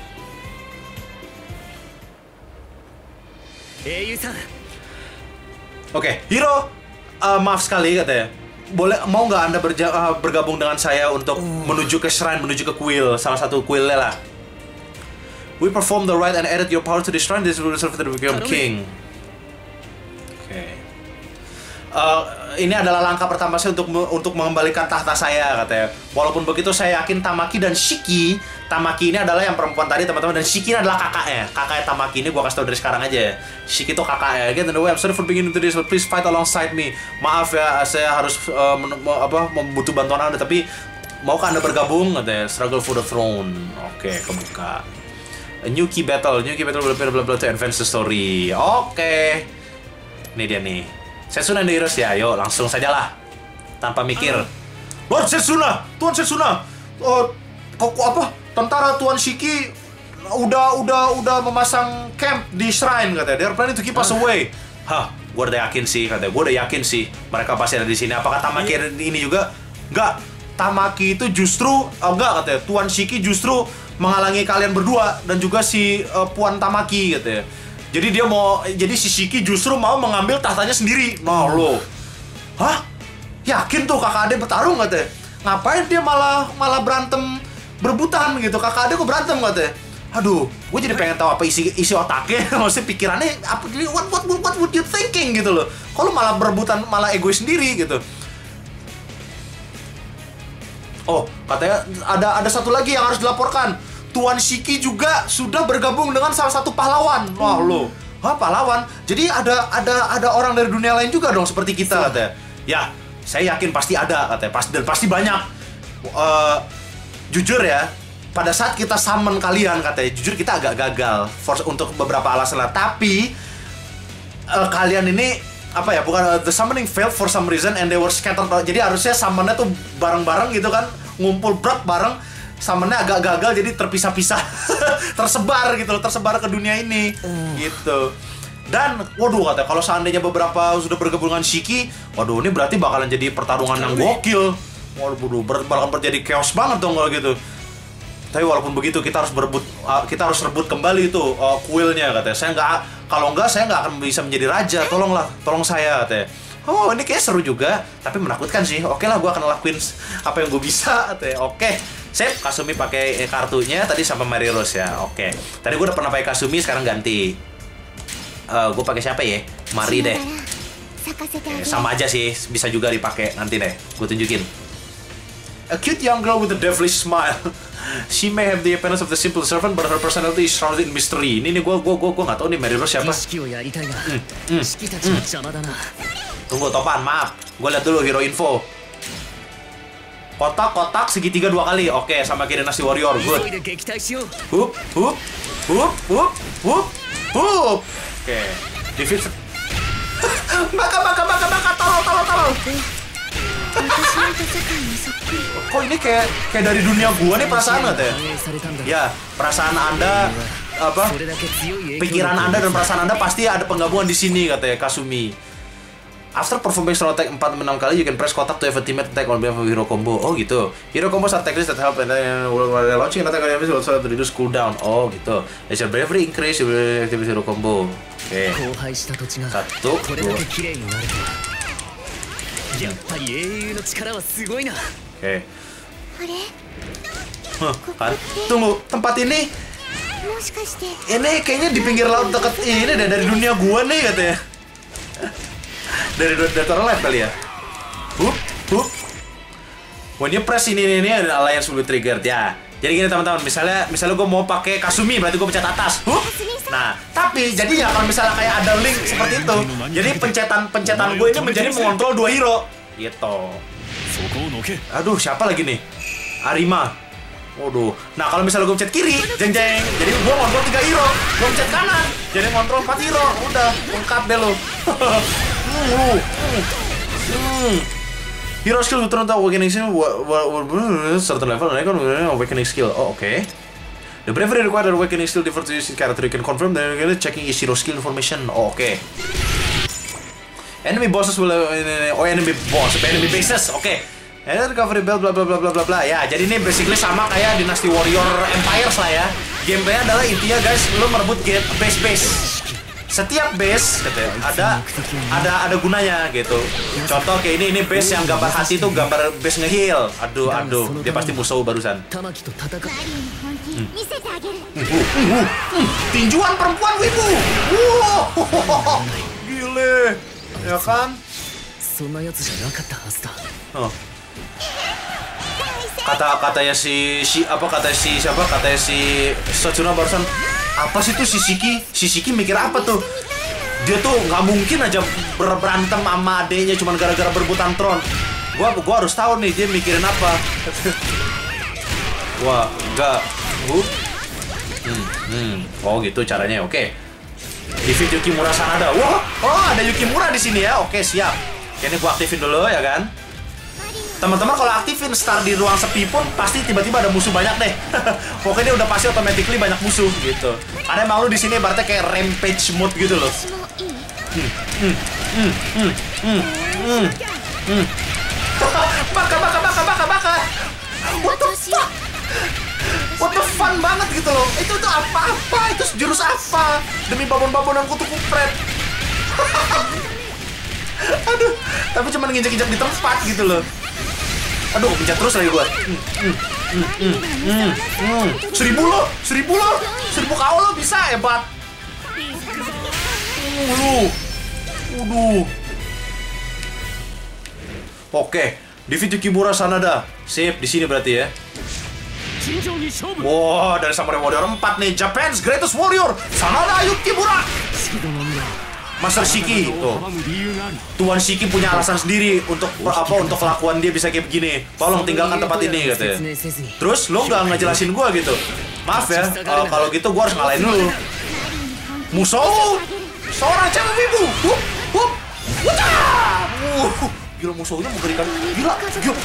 Oke, hero, maaf sekali katanya. Mau nggak Anda bergabung dengan saya untuk menuju ke shrine, menuju ke kuil, salah satu kuilnya lah. We perform the rite and added your power to the shrine. This will serve to become king. Oke. Ini adalah langkah pertama saya untuk mengembalikan tahta saya katanya. Walaupun begitu saya yakin Tamaki dan Shiki. Tamaki ini adalah yang perempuan tadi teman-teman, dan Shiki ini adalah kakaknya Tamaki ini. Gua kasih tau dari sekarang aja ya. Shiki itu kakaknya. Get in the way. I'm sorry for beginning to this, but please fight alongside me. Maaf ya, saya harus membutuh bantuan Anda, tapi maukah Anda bergabung katanya? Struggle for the throne. Oke, kebuka. A new key battle blah blah blah to advance the story. Oke. Ini dia nih. Setsuna and the heroes ya, ayo langsung sajalah tanpa mikir. Lord Setsuna, Tuan Setsuna. Tentara Tuan Shiki udah memasang camp di shrine katanya. They're planning to keep us away. Gue udah yakin sih katanya. Mereka pasti ada di sini. Apakah Tamaki ini juga? Enggak. Tamaki itu justru enggak katanya. Tuan Shiki justru menghalangi kalian berdua dan juga si Puan Tamaki katanya. Jadi si Shiki justru mau mengambil tahtanya sendiri. Nah lo. Yakin tuh kakak adek bertarung katanya. Ngapain dia malah berantem berebutan gitu, kakak adek kok berantem katanya. Aduh, gue jadi pengen tahu apa isi otaknya, maksudnya pikirannya apa, what would you thinking gitu loh. Kalau malah berebutan, malah egois sendiri gitu. Oh, katanya ada satu lagi yang harus dilaporkan. Tuan Shiki juga sudah bergabung dengan salah satu pahlawan. Wah lo, pahlawan? Jadi ada orang dari dunia lain juga dong seperti kita katanya. Ya, saya yakin pasti ada katanya, pasti banyak. Jujur ya, pada saat kita summon kalian katanya, jujur kita agak gagal untuk beberapa alasan lah. Tapi kalian ini apa ya? Bukan the summoning failed for some reason and they were scattered. Jadi harusnya summonnya tuh bareng-bareng gitu kan, ngumpul brok bareng. Summonnya agak gagal jadi terpisah-pisah, tersebar gitu loh, tersebar ke dunia ini gitu. Dan waduh katanya kalau seandainya beberapa sudah bergabung dengan Shiki, waduh ini berarti bakalan jadi pertarungan yang gokil. Waduh, bakalan terjadi chaos banget dong kalau gitu. Tapi walaupun begitu kita harus rebut kembali itu kuilnya katanya. Kalau enggak saya nggak akan bisa menjadi raja. Tolong saya katanya. Oh ini kayak seru juga, tapi menakutkan sih. Oke lah, gue akan lakuin apa yang gue bisa katanya. Oke, sip. Kasumi pakai kartunya tadi sama Mary Rose ya. Oke. Tadi gue udah pernah pakai Kasumi, sekarang ganti. Gue pakai siapa ya? Mari deh. Sama aja sih, bisa juga dipakai nanti deh. Gue tunjukin. A cute young girl with a devilish smile. She may have the appearance of the simple servant, but her personality is shrouded in mystery. Ini gue nggak tahu nih Mary Rose siapa. Tunggu topan, maaf. Gue lihat dulu hero info. Kotak segitiga 2 kali. Oke, sama kayak Dynasty Warrior. Good. Oke. Defeat. Baka. Tolong. Kok ini kayak dari dunia gua nih perasaan ya? Ya, perasaan Anda apa? Pikiran Anda dan perasaan Anda pasti ada penggabungan di sini katanya Kasumi. After performing solo attack 4-6 kali, you can press kotak to have a teammate attack on behalf of hero combo. Oh gitu. Hero combo are techniques that help and then launching an attack on enemies also to reduce cooldown. Oh gitu. As your bravery increase, you will activate hero combo. Oke. 1, 2. Oke. Kan? Tunggu, tempat ini kayaknya di pinggir laut dekat ini dari dunia gua nih katanya. dari orang live kali ya. When you press ini alliance will be triggered ya. Jadi gini teman-teman, misalnya gue mau pakai Kasumi, berarti gue pencet atas. Nah, tapi jadinya kalau misalnya kayak ada link seperti itu, jadi pencetan gue ini menjadi mengontrol 2 hero. Gitu. Aduh, siapa lagi nih? Arima. Waduh. Nah, kalau misalnya gue pencet kiri, jeng. Jadi gue ngontrol 3 hero. Gue pencet kanan, jadi ngontrol 4 hero. Udah, lengkap deh lo. Hero skill turn to awakening skill certain level awakening skill. Oh, okay. The bravery required awakening skill differs to using character. You can confirm that checking is hero skill information. Oh, okay. Enemy bosses will enemy bases. Okay. And recovery belt bla bla bla bla bla bla. Ya, jadi ini basically sama kayak Dynasty Warrior Empires lah ya. Gameplaynya adalah intinya guys, lo merebut base. Setiap base ada gunanya gitu. Contoh kayak ini base yang gambar hati tuh gambar base nge-heal. Aduh, dia pasti musuh barusan. Tinjuan perempuan wibu. Gile. Ya kan? Oh. Katanya si Setsuna barusan, apa sih tuh si Shiki mikir apa tuh? Dia tuh nggak mungkin aja berantem sama adenya cuman gara-gara berebutan tron. Gua harus tahu nih dia mikirin apa. Wah, enggak. Oh gitu caranya. Oke. Defeat Yukimura Sanada. Wah, ada Yukimura di sini ya. Oke, siap. Ini gua aktifin dulu ya kan. Teman-teman kalau aktifin star di ruang sepi pun pasti tiba-tiba ada musuh banyak deh. Pokoknya dia udah pasti automatically banyak musuh gitu. Karena emang lu di sini berarti kayak rampage mode gitu loh. Baka. What the fun banget gitu loh. Itu tuh apa? Itu jurus apa? Demi babon-babonan kutu kupret. Aduh, tapi cuma nginjek-injek di tempat gitu loh. Aduh, pencet terus lagi gua. 1000 lo. 1000 KO lo bisa, hebat. Oke, defeat Yukimura Sanada. Sip di sini berarti ya. Wow, dari Samurai Warrior 4 nih, Japan's Greatest Warrior, Sanada Yukimura. Master Shiki tuh. Tuan Shiki punya alasan sendiri untuk untuk kelakuan dia bisa kayak begini. Tolong tinggalkan tempat ini katanya. Terus lo nggak ngejelasin gue gitu. Maaf ya, kalau gitu gue harus ngalahin dulu. Musou, seorang cewek wibu. Gila musuhnya mengerikan. Gila.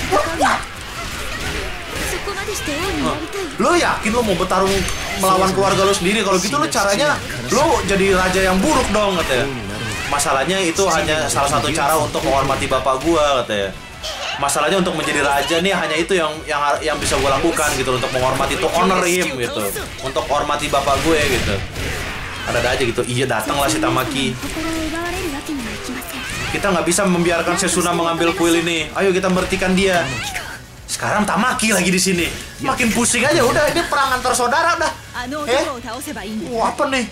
Lo yakin lo mau bertarung melawan keluarga lo sendiri? Kalau gitu lo caranya lo jadi raja yang buruk dong katanya. Masalahnya itu hanya salah satu cara untuk menghormati bapak gua katanya. Masalahnya untuk menjadi raja nih hanya itu yang bisa gue lakukan gitu, untuk menghormati, to honor him gitu, untuk hormati bapak gue gitu. Ada aja gitu. Iya, datanglah si Tamaki. Kita nggak bisa membiarkan Setsuna mengambil kuil ini. Ayo kita berhentikan dia. Sekarang Tamaki lagi di sini. Makin pusing aja. Udah, ini perang antar saudara udah. Wah, apa nih?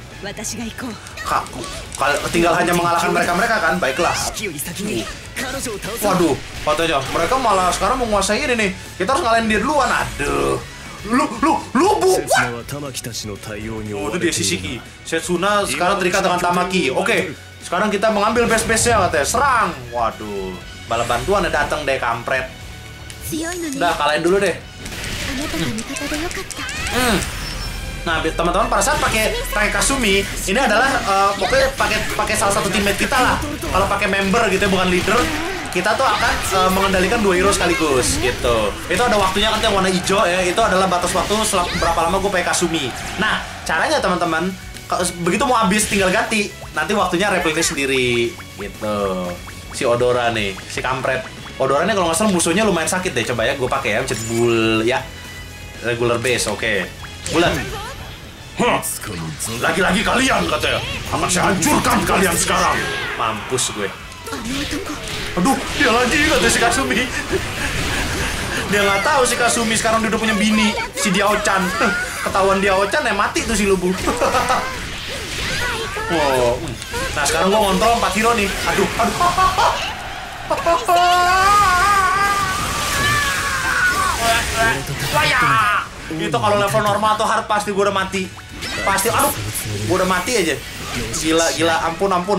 Tinggal hanya mengalahkan mereka kan. Baiklah. Waduh, katanya mereka malah sekarang menguasai ini nih. Kita harus ngalahin dia duluan. Aduh. Lu bu. Oh, itu dia Shiki. Setsuna sekarang terikat dengan Tamaki. Oke. Sekarang kita mengambil base-base-nya katanya. Serang. Waduh. Bala bantuan datang deh, kampret. Udah, kalahin dulu deh. Nah, teman-teman pada saat pakai Kasumi, ini adalah pokoknya pakai salah satu teammate kita lah. Kalau pakai member gitu ya, bukan leader, kita tuh akan mengendalikan 2 hero sekaligus gitu. Itu ada waktunya kan yang warna hijau ya. Itu adalah batas waktu berapa lama gue pakai Kasumi. Nah, caranya teman-teman, begitu mau habis tinggal ganti. Nanti waktunya replenish sendiri gitu. Si Odora nih, si kampret. Odora nih kalau nggak salah musuhnya lumayan sakit deh. Coba ya gue pakai ya, mencet bull ya. Regular base, oke. Bulan. Lagi-lagi kalian katanya. Akan saya hancurkan kalian sekarang. Mampus gue. Aduh, dia lagi katanya si Kasumi. Dia nggak tahu si Kasumi sekarang dia udah punya bini, si Diao-chan. Ketahuan Diao-chan ya mati tuh si Lubu. Wow. Nah sekarang gue ngontrol 4 hero nih. Aduh. Wah. Itu kalau level normal atau hard pasti gue udah mati. Pasti, aduh, gue udah mati aja. Gila, ampun.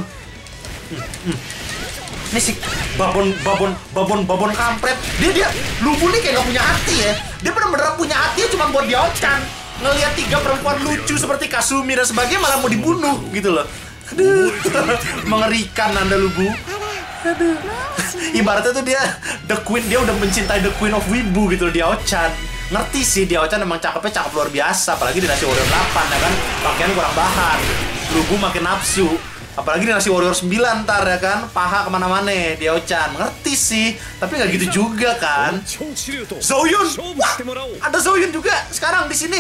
Ini si babon kampret. Dia Lubu nih kayak gak punya hati ya. Dia bener-bener punya hati cuma buat Diao-chan. Ngelihat 3 perempuan lucu seperti Kasumi dan sebagainya malah mau dibunuh gitu loh. Aduh, mengerikan Anda Lubu. Aduh. Ibaratnya tuh dia the queen, dia udah mencintai the queen of wibu gitu loh, Diao-chan. Ngerti sih, Diao-chan emang cakep luar biasa. Apalagi di Nasi Warrior 8 ya kan, pakaian kurang bahan. Lubu makin nafsu. Apalagi di Nasi Warrior 9 ntar ya kan, paha kemana-mana Diao-chan. Ngerti sih, tapi nggak gitu juga kan. Zoyun, wah, ada Zoyun juga sekarang di sini.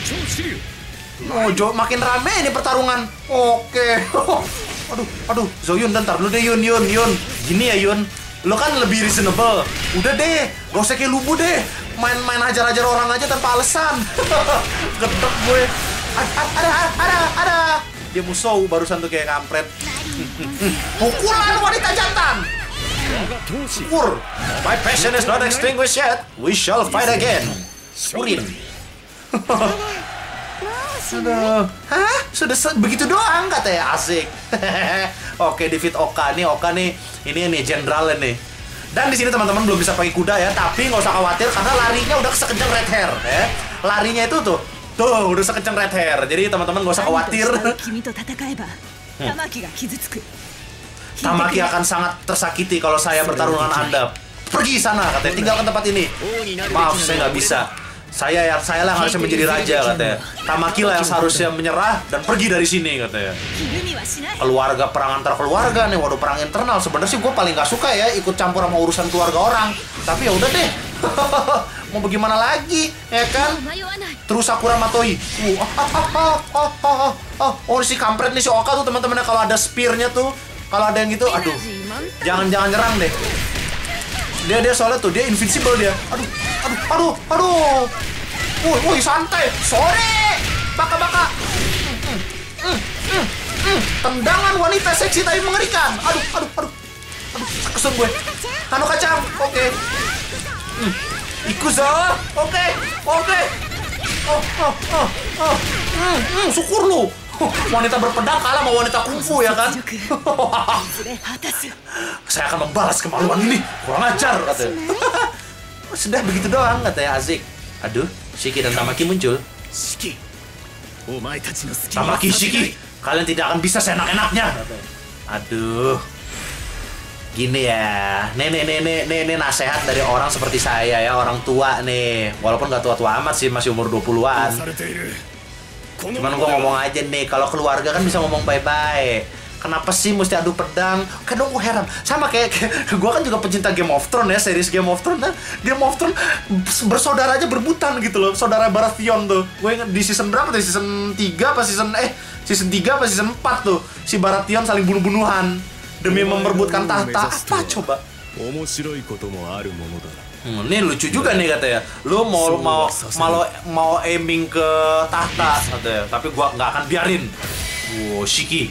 Oh, makin rame ini pertarungan. Oke. Aduh, Zoyun, ntar dulu deh Yun. Gini ya Yun, lo kan lebih reasonable. Udah deh, gak usah kayak Lubu deh. Main hajar-hajar orang aja tanpa alasan. Gedek gue. Ada. Dia musuh barusan tuh kayak kampret. Pukulan wanita jantan. Pur. My passion is not extinguished yet. We shall fight again. Purin. Hah? Sudah begitu doang katanya, asik. Oke, defeat Oka nih, ini jenderalnya nih. Dan di sini teman-teman belum bisa pakai kuda ya, tapi nggak usah khawatir karena larinya udah sekencang Red Hair ya. Larinya itu tuh udah sekencang Red Hair. Jadi teman-teman nggak usah khawatir. Tamaki akan sangat tersakiti kalau saya bertarung dengan Anda. Pergi sana katanya, tinggalkan tempat ini. Maaf, saya nggak bisa. Saya lah yang harusnya menjadi raja katanya. Tamaki lah yang seharusnya menyerah dan pergi dari sini katanya. Keluarga, perang antar keluarga nih. Waduh, perang internal. Sebenarnya sih gue paling gak suka ya ikut campur sama urusan keluarga orang. Tapi ya udah deh. Mau bagaimana lagi ya kan? Terus Sakura Matoi. Oh, si kampret nih si Oka tuh teman-temannya, kalau ada spearnya tuh, kalau ada yang gitu, aduh. Jangan nyerang deh. Dia soalnya tuh dia invincible dia. Aduh. Woi, santai. Sore. Baka. Tendangan wanita seksi tapi mengerikan. Aduh. Kesun gue. Hano kacang. Oke. Ikuzo. Oke. Syukur lu. Wanita berpedang kalah sama wanita kungfu ya kan? Saya akan membalas kemaluan ini. Kurang ajar katanya. Sudah begitu doang katanya Azik. Aduh, Shiki dan Tamaki muncul. Tamaki, Shiki, kalian tidak akan bisa seenak-enaknya. Aduh. Gini ya, nih nasihat dari orang seperti saya ya, orang tua nih. Walaupun gak tua-tua amat sih, masih umur 20-an. Cuman gue ngomong aja nih, kalau keluarga kan bisa ngomong baik-baik. Kenapa sih mesti adu pedang? Kadang gue heran. Sama kayak gue kan juga pecinta Game of Thrones ya, series Game of Thrones. Game of Thrones bersaudara aja berebutan gitu loh. Saudara Baratheon tuh. Gue ingat di season berapa tuh? Season 3 apa season 3 apa season 4 tuh. Si Baratheon saling bunuh-bunuhan demi memperebutkan tahta. Apa coba? Ini lucu juga nih katanya. Lu mau aiming ke tahta katanya. Tapi gua nggak akan biarin. Wow, Shiki,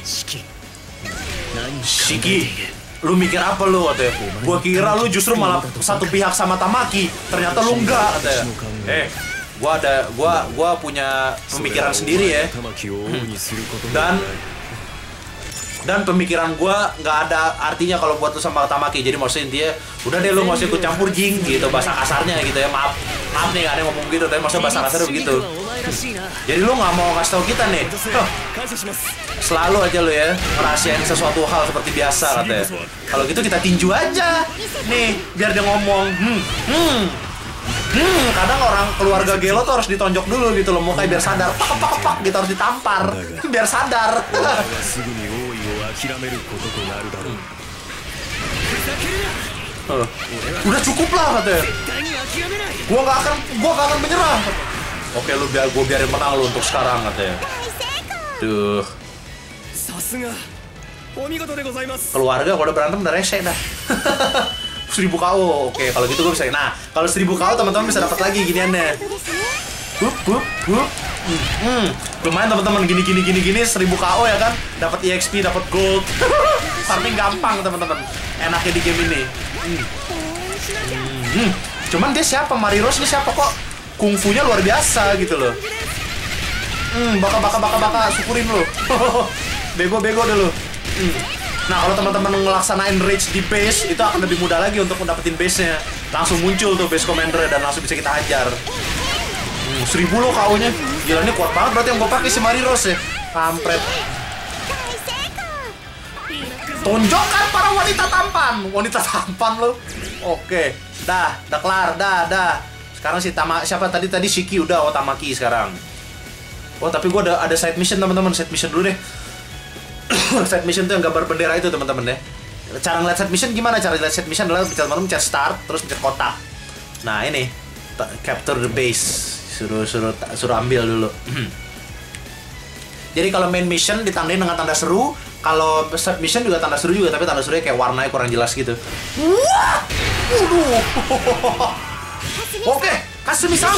lu mikir apa lu katanya? Gua kira lu justru malah satu pihak sama Tamaki. Ternyata lu enggak katanya. Gua punya pemikiran sendiri ya. Dan pemikiran gue nggak ada artinya kalau buat lu sama Tamaki. Jadi maksudnya dia udah deh lu nggak usah ikut campur jing gitu, bahasa kasarnya gitu ya. Maaf nih ada yang ngomong gitu, tapi maksudnya bahasa kasarnya begitu. Jadi lu nggak mau kasih tau kita nih. Selalu aja lu ya merahasiain sesuatu hal seperti biasa katanya. Kalau gitu kita tinju aja nih biar dia ngomong. Kadang orang keluarga Gelo tuh harus ditonjok dulu gitu loh, mukanya biar sadar. Pak gitu harus ditampar biar sadar. Udah cukup lah katanya. Gua gak akan menyerah. Oke, lu biarin menang lu untuk sekarang katanya. Duh. Keluarga kalau udah berantem udah rese dah. 1000 KO. Oke, kalau gitu gue bisa. Nah, kalau 1000 KO teman-teman bisa dapat lagi giniannya. Lumayan teman-teman, gini 1000 KO ya kan, dapat EXP, dapat gold. Farming gampang teman-teman, enaknya di game ini. Cuman dia siapa? Mariros ini siapa kok kungfunya luar biasa gitu loh. Baka syukurin lo. Bego dulu. Nah, kalau teman-teman ngelaksanain rage di base, itu akan lebih mudah lagi untuk mendapetin base-nya. Langsung muncul tuh base commander dan langsung bisa kita hajar. 1000 loh KO-nya. Gila, ini kuat banget berarti yang gue pakai si Mariros ya. Kampret. Tonjokkan para wanita tampan. Wanita tampan lo. Oke. Dah kelar. Sekarang siapa tadi Shiki udah, Tamaki sekarang. Oh, tapi gue ada side mission teman-teman. Side mission dulu deh. Side mission tuh yang gambar bendera itu teman-teman ya. Cara ngeliat side mission gimana? Cara ngeliat side mission adalah teman-teman mencet start terus mencet kotak. Nah ini capture the base, suruh ambil dulu. Jadi kalau main mission ditandain dengan tanda seru, kalau side mission juga tanda seru juga, tapi tanda serunya kayak warnanya kurang jelas gitu. Wah, oke, Kasumi-san.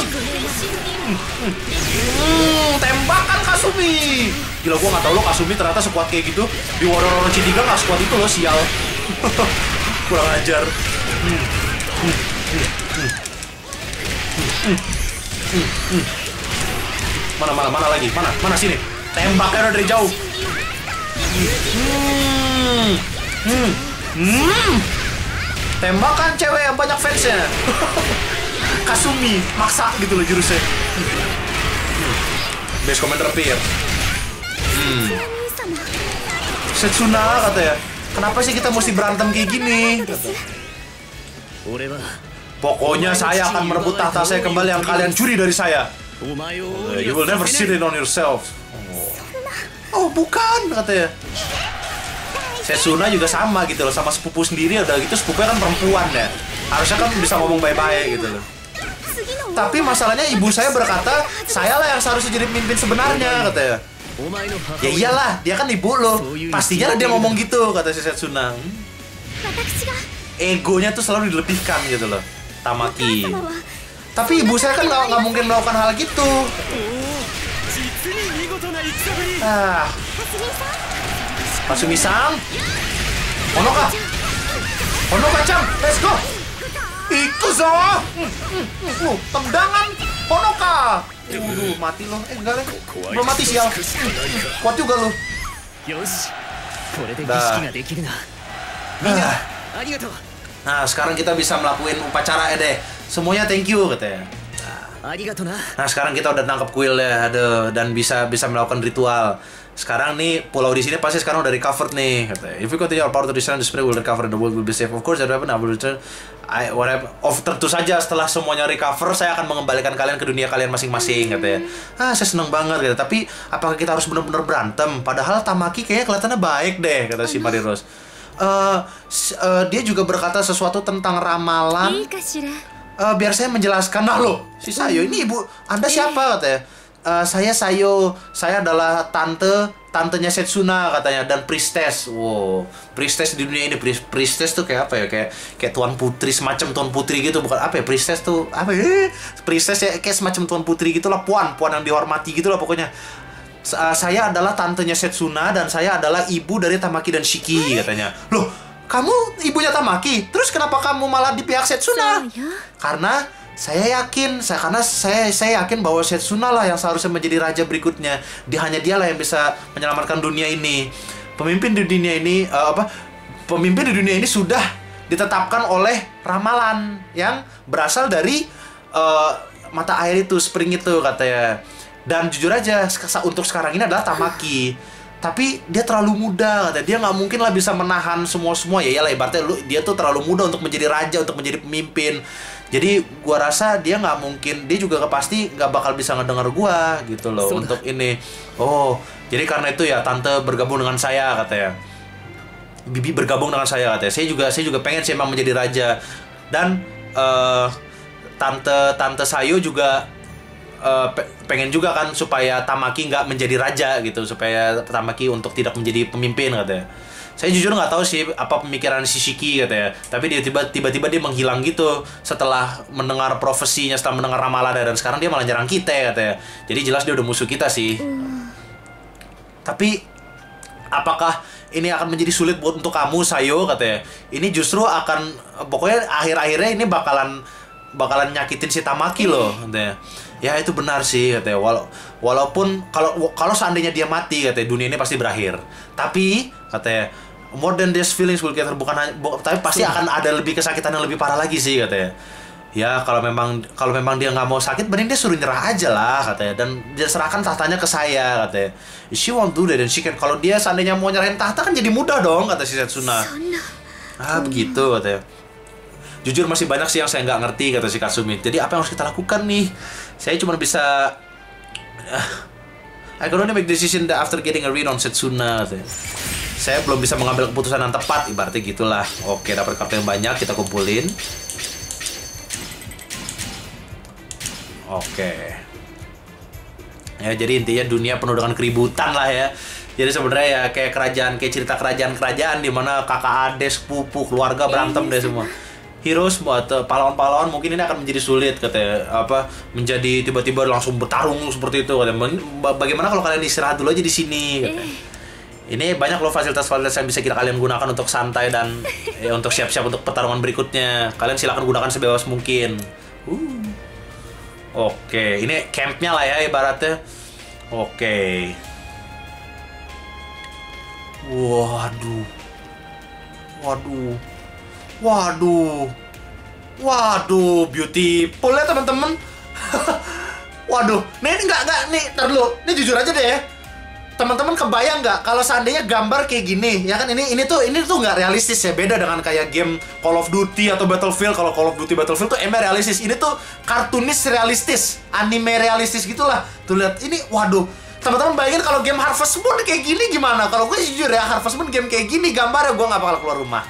Tembakan Kasumi. Gila, gua nggak tahu lo Kasumi ternyata sekuat kayak gitu. Di Warrior Orochi 3 nggak sekuat itu lo, sial. Kurang ajar. Mana lagi? Mana sini? Tembaknya udah dari jauh. Tembakan cewek yang banyak fansnya. Kasumi maksa gitu loh jurusnya. Base commander appear. Setsuna katanya. Kenapa sih kita mesti berantem kayak gini? Pokoknya saya akan merebut tahta saya kembali yang kalian curi dari saya. You will never sit it on yourself. Oh bukan katanya. Setsuna juga sama gitu loh, sama sepupu sendiri udah gitu, sepupunya kan perempuan ya. Harusnya kan bisa ngomong baik-baik gitu loh. Tapi masalahnya ibu saya berkata, saya lah yang seharusnya jadi pemimpin sebenarnya katanya. Ya iyalah, dia kan ibu lo. Pastinya dia ngomong gitu kata si Setsuna. Egonya tuh selalu dilebihkan gitu loh, Tamaki. Tapi ibu saya kan nggak mungkin melakukan hal gitu. Kasumi-san, Honoka-chan, let's go. Ikuzo. Tendangan Honoka. Mati lo. Enggak deh. Belum mati sial. Kuat juga lo. Nah, sekarang kita bisa melakukan upacara ya deh. Semuanya thank you katanya. Nah, sekarang kita udah nangkep kuil ya, dan bisa melakukan ritual. Sekarang nih pulau di sini pasti sekarang udah recovered nih katanya. If we continue our power to destroy the spirit will recover and the world will be safe. Of course that weapon I will return. Tentu saja setelah semuanya recover saya akan mengembalikan kalian ke dunia kalian masing-masing katanya. Saya seneng banget gitu. Tapi apakah kita harus benar-benar berantem? Padahal Tamaki kayaknya kelihatannya baik deh kata si Mariros. Dia juga berkata sesuatu tentang ramalan. Biar saya menjelaskan. Nah lo, si Sayo ini ibu Anda siapa katanya? Saya Sayo, saya adalah tantenya Setsuna katanya, dan priestess. Wow, priestess di dunia ini, priestess tuh kayak apa ya? Kayak tuan putri, semacam tuan putri gitu, bukan apa ya? Priestess tuh apa ya? Priestess ya kayak semacam tuan putri gitulah, puan yang dihormati gitulah pokoknya. Saya adalah tantenya Setsuna dan saya adalah ibu dari Tamaki dan Shiki katanya. Loh, kamu ibunya Tamaki? Terus kenapa kamu malah di pihak Setsuna? Karena saya yakin bahwa Setsuna lah yang seharusnya menjadi raja berikutnya. Hanya dialah yang bisa menyelamatkan dunia ini. Pemimpin di dunia ini sudah ditetapkan oleh ramalan yang berasal dari mata air itu, spring itu katanya. Dan jujur aja untuk sekarang ini adalah Tamaki. Tapi dia terlalu muda katanya. Dia nggak mungkin lah bisa menahan semua ya lah, ibaratnya dia tuh terlalu muda untuk menjadi raja, untuk menjadi pemimpin. Jadi gua rasa dia nggak mungkin, dia juga pasti nggak bakal bisa ngedenger gua gitu loh untuk ini. Oh, jadi karena itu ya tante bergabung dengan saya katanya. Bibi bergabung dengan saya katanya. Saya juga pengen sih emang menjadi raja. Dan tante Sayo juga pengen juga kan supaya Tamaki nggak menjadi raja gitu, supaya Tamaki untuk tidak menjadi pemimpin katanya. Saya jujur nggak tahu sih apa pemikiran si Shiki katanya. Tapi dia tiba-tiba dia menghilang gitu setelah mendengar profesinya, setelah mendengar ramalannya, dan sekarang dia malah nyerang kita katanya. Jadi jelas dia udah musuh kita sih. Tapi apakah ini akan menjadi sulit untuk kamu Sayo katanya? Ini justru akan, pokoknya akhir-akhirnya ini bakalan nyakitin si Tamaki loh katanya. Ya itu benar sih katanya. Walaupun kalau seandainya dia mati katanya, dunia ini pasti berakhir. Tapi katanya more than these feelings will get her, tapi pasti akan ada lebih kesakitan yang lebih parah lagi sih katanya. Ya kalau memang dia nggak mau sakit, mending dia suruh nyerah aja lah katanya, dan dia serahkan tahtanya ke saya katanya. She won't do that, dan she can. Kalau dia seandainya mau nyerahin tahta kan jadi mudah dong kata si Setsuna. Begitu katanya. Jujur masih banyak sih yang saya nggak ngerti kata si Kasumi. Jadi apa yang harus kita lakukan nih? Saya cuma bisa I can only make decision after getting a read on Setsuna katanya. Saya belum bisa mengambil keputusan yang tepat, ibaratnya gitulah. Oke, dapat kartu yang banyak, kita kumpulin. Oke. Ya, jadi intinya dunia penuh dengan keributan lah ya. Jadi sebenarnya ya kayak cerita kerajaan di mana kakak adik, sepupu, keluarga berantem deh semua. Heroes buat pahlawan-pahlawan mungkin ini akan menjadi sulit katanya, menjadi tiba-tiba langsung bertarung seperti itu katanya. Bagaimana kalau kalian istirahat dulu aja di sini katanya. Ini banyak loh fasilitas-fasilitas yang bisa kalian gunakan untuk santai dan untuk siap-siap untuk pertarungan berikutnya. Kalian silakan gunakan sebebas mungkin. Oke, ini campnya lah ya ibaratnya. Oke. Waduh, beautiful ya teman-teman. Waduh, nih ntar dulu. Ini jujur aja deh ya. Teman-teman kebayang nggak kalau seandainya gambar kayak gini, ya kan ini tuh nggak realistis ya, beda dengan kayak game Call of Duty atau Battlefield. Kalau Call of Duty Battlefield tuh emang realistis, ini tuh kartunis realistis, anime realistis gitulah. Tuh lihat ini, waduh. Teman-teman bayangin kalau game Harvest Moon kayak gini gimana? Kalau gue jujur ya, Harvest Moon game kayak gini gambarnya gue nggak bakal keluar rumah.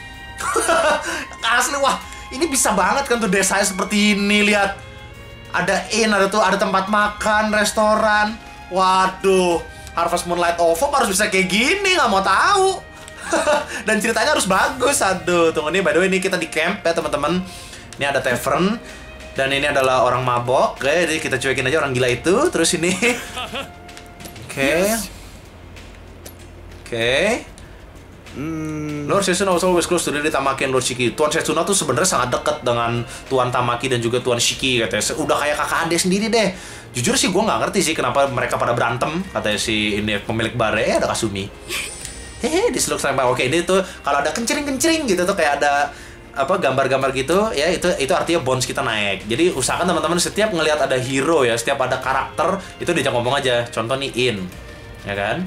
Asli, wah ini bisa banget kan tuh desanya seperti ini, lihat. Ada ada tempat makan, restoran. Waduh. Harvest Moon Light OVO harus bisa kayak gini, nggak mau tahu. Dan ceritanya harus bagus. Aduh, tunggu nih, by the way ini kita di camp ya teman-teman. Ini ada tavern dan ini adalah orang mabok. Oke, jadi kita cuekin aja orang gila itu. Terus ini, oke. Lord Setsuna was always close to Lady Tamaki and Lord Shiki. Tuan Setsuna tuh sebenarnya sangat dekat dengan Tuan Tamaki dan juga Tuan Shiki katanya. Udah kayak kakak adik sendiri deh. Jujur sih gue nggak ngerti sih kenapa mereka pada berantem, katanya si ini pemilik bar, ada Kasumi. This looks like oke, ini tuh kalau ada kencering-kencering gitu tuh kayak ada apa gambar-gambar gitu ya, itu artinya bonds kita naik. Jadi usahakan teman-teman setiap ngelihat ada hero ya, setiap ada karakter itu diajak ngomong aja. Contoh nih In, ya kan?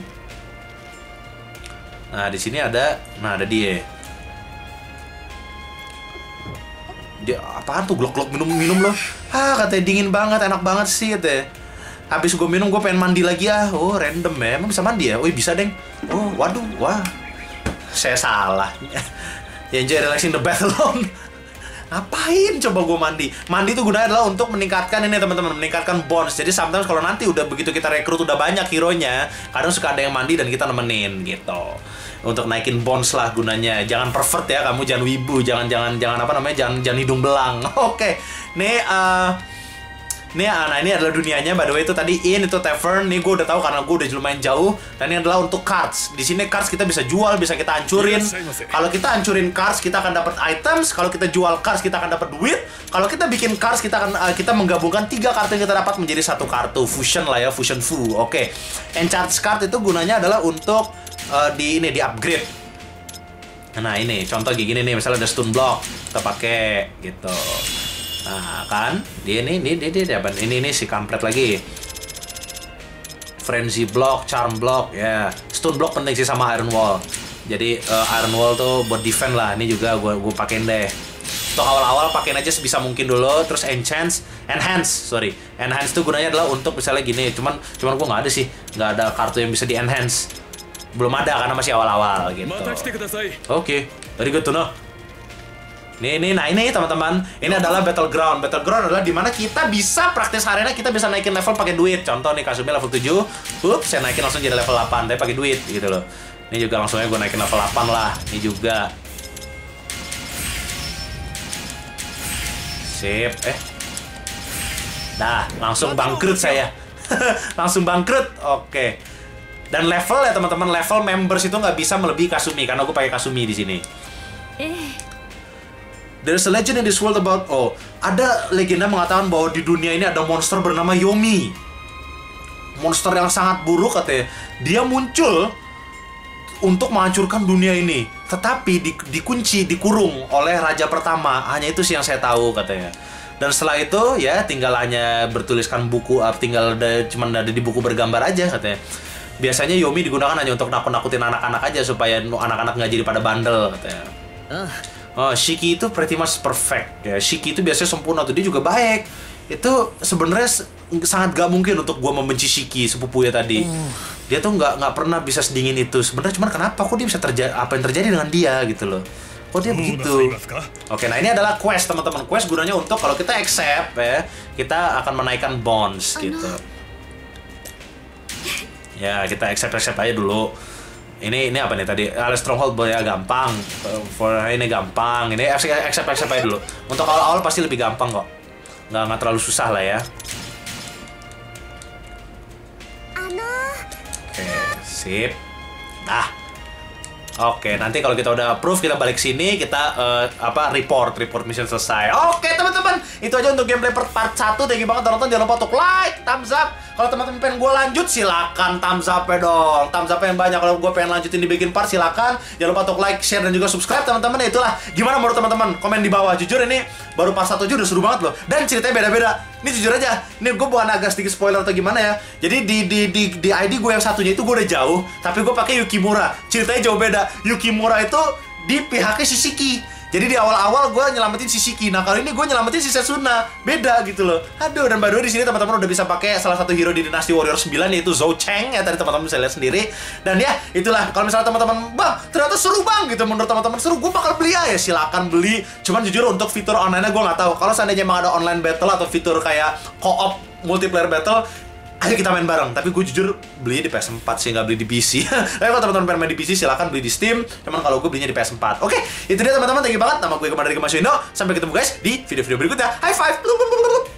Nah, di sini ada dia. Dia apaan tuh glok-glok minum loh. Katanya dingin banget, enak banget sih katanya. Habis gue minum gue pengen mandi lagi ah. Oh, random ya. Emang bisa mandi ya? Oh, bisa, Deng. Oh, waduh, wah. Saya salah. Enjoy relaxing the bath alone. Ngapain coba gue mandi? Mandi itu gunanya adalah untuk meningkatkan ini teman-teman, meningkatkan bonds. Jadi sometimes kalau nanti udah begitu kita rekrut udah banyak hero-nya, kadang suka ada yang mandi dan kita nemenin gitu. Untuk naikin bonds lah gunanya. Jangan pervert ya kamu, jangan wibu, jangan apa namanya, jangan hidung belang. Oke. Nih nah ini adalah dunianya. By the way itu tadi In, itu tavern. Nih gue udah tahu karena gue udah lumayan jauh. Dan ini adalah untuk cards. Di sini cards kita bisa jual, bisa kita hancurin. Kalau kita hancurin cards kita akan dapat items. Kalau kita jual cards kita akan dapat duit. Kalau kita bikin cards kita menggabungkan 3 kartu yang kita dapat menjadi satu kartu. Fusion lah ya, fusion fu. Oke. Enchant card itu gunanya adalah untuk di upgrade. Nah ini contoh kayak gini nih, misalnya ada stun block kita pakai gitu. Nah kan, dia apa? Ini si kampret lagi. Frenzy block, charm block, ya. Stun block penting sih sama iron wall. Jadi iron wall tuh buat defend lah. Ini juga gue pakein deh. Untuk awal-awal pakein aja sebisa mungkin dulu. Terus enhance tuh gunanya adalah untuk misalnya gini. Cuman gue nggak ada sih, nggak ada kartu yang bisa di enhance. Belum ada karena masih awal-awal gitu. Oke, very good to know. Nah ini teman-teman, ini adalah battleground. Battleground adalah dimana kita bisa praktis arena, kita bisa naikin level pakai duit. Contoh nih Kasumi level 7, saya naikin langsung jadi level 8, tapi pakai duit gitu loh. Ini juga langsung aja gue naikin level 8 lah. Ini juga. Sip, Nah, langsung bangkrut saya. Langsung bangkrut, oke. Dan level ya teman-teman, level members itu nggak bisa melebihi Kasumi karena gue pakai Kasumi di sini. There's a legend in this world about ada legenda mengatakan bahwa di dunia ini ada monster bernama Yomi. Monster yang sangat buruk katanya. Dia muncul untuk menghancurkan dunia ini, tetapi dikurung oleh raja pertama. Hanya itu sih yang saya tahu katanya. Dan setelah itu ya tinggal hanya bertuliskan buku, cuman ada di buku bergambar aja katanya. Biasanya Yomi digunakan hanya untuk nakut-nakutin anak-anak aja supaya anak-anak nggak jadi pada bandel katanya. Shiki itu pretty much perfect ya. Shiki itu biasanya sempurna tuh, dia juga baik. Itu sebenarnya sangat gak mungkin untuk gue membenci Shiki sepupu ya tadi. Dia tuh nggak pernah bisa sedingin itu. Sebenarnya cuman kenapa kok dia bisa apa yang terjadi dengan dia gitu loh. Kok dia begitu? Oke, nah ini adalah quest teman-teman. Quest gunanya untuk kalau kita accept ya, kita akan menaikkan bonds gitu. Ya kita accept aja dulu. Ini apa nih tadi? Alice Stronghold ya gampang. Ini gampang. Ini accept aja dulu. Untuk awal-awal pasti lebih gampang kok. Nggak terlalu susah lah ya. Oke, sip. Nah. Oke, nanti kalau kita udah approve, kita balik sini, kita report mission selesai. Oke, teman-teman, itu aja untuk gameplay part 1. Thank you banget udah nonton. Jangan lupa untuk like, thumbs up. Kalau teman-teman pengen gue lanjut, silakan thumbs up ya dong. Thumbs up yang banyak. Kalau gue pengen lanjutin dibikin part, silakan. Jangan lupa untuk like, share, dan juga subscribe, teman-teman. Ya itulah. Gimana menurut teman-teman? Komen di bawah. Jujur ini baru part 1 aja udah seru banget loh. Dan ceritanya beda-beda. Ini jujur aja, ini gue bukan agak sedikit spoiler atau gimana ya. Jadi di ID gue yang satunya itu gue udah jauh, tapi gue pakai Yukimura. Ceritanya jauh beda. Yukimura itu di pihaknya si Shiki. Jadi di awal-awal gue nyelamatin si Shiki. Nah kali ini gue nyelamatin si Setsuna. Beda gitu loh. Aduh, dan by the way di sini teman-teman udah bisa pakai salah satu hero di Dynasty Warrior 9 yaitu Zhou Cheng ya, tadi teman-teman bisa lihat sendiri. Dan ya itulah, kalau misalnya teman-teman, bang ternyata seru bang gitu, menurut teman-teman seru, gue bakal beli ya, silakan beli. Cuman jujur untuk fitur online-nya gue nggak tahu. Kalau seandainya emang ada online battle atau fitur kayak co-op multiplayer battle, ayo kita main bareng. Tapi gue jujur beli di PS4 sih, nggak beli di PC. Tapi kalau teman-teman pengen main di PC, silakan beli di Steam. Cuman kalau gue belinya di PS4. Oke, itu dia teman-teman. Thank you banget. Nama gue Komandan Riki Mas Windo. Sampai ketemu guys di video-video berikutnya. High five.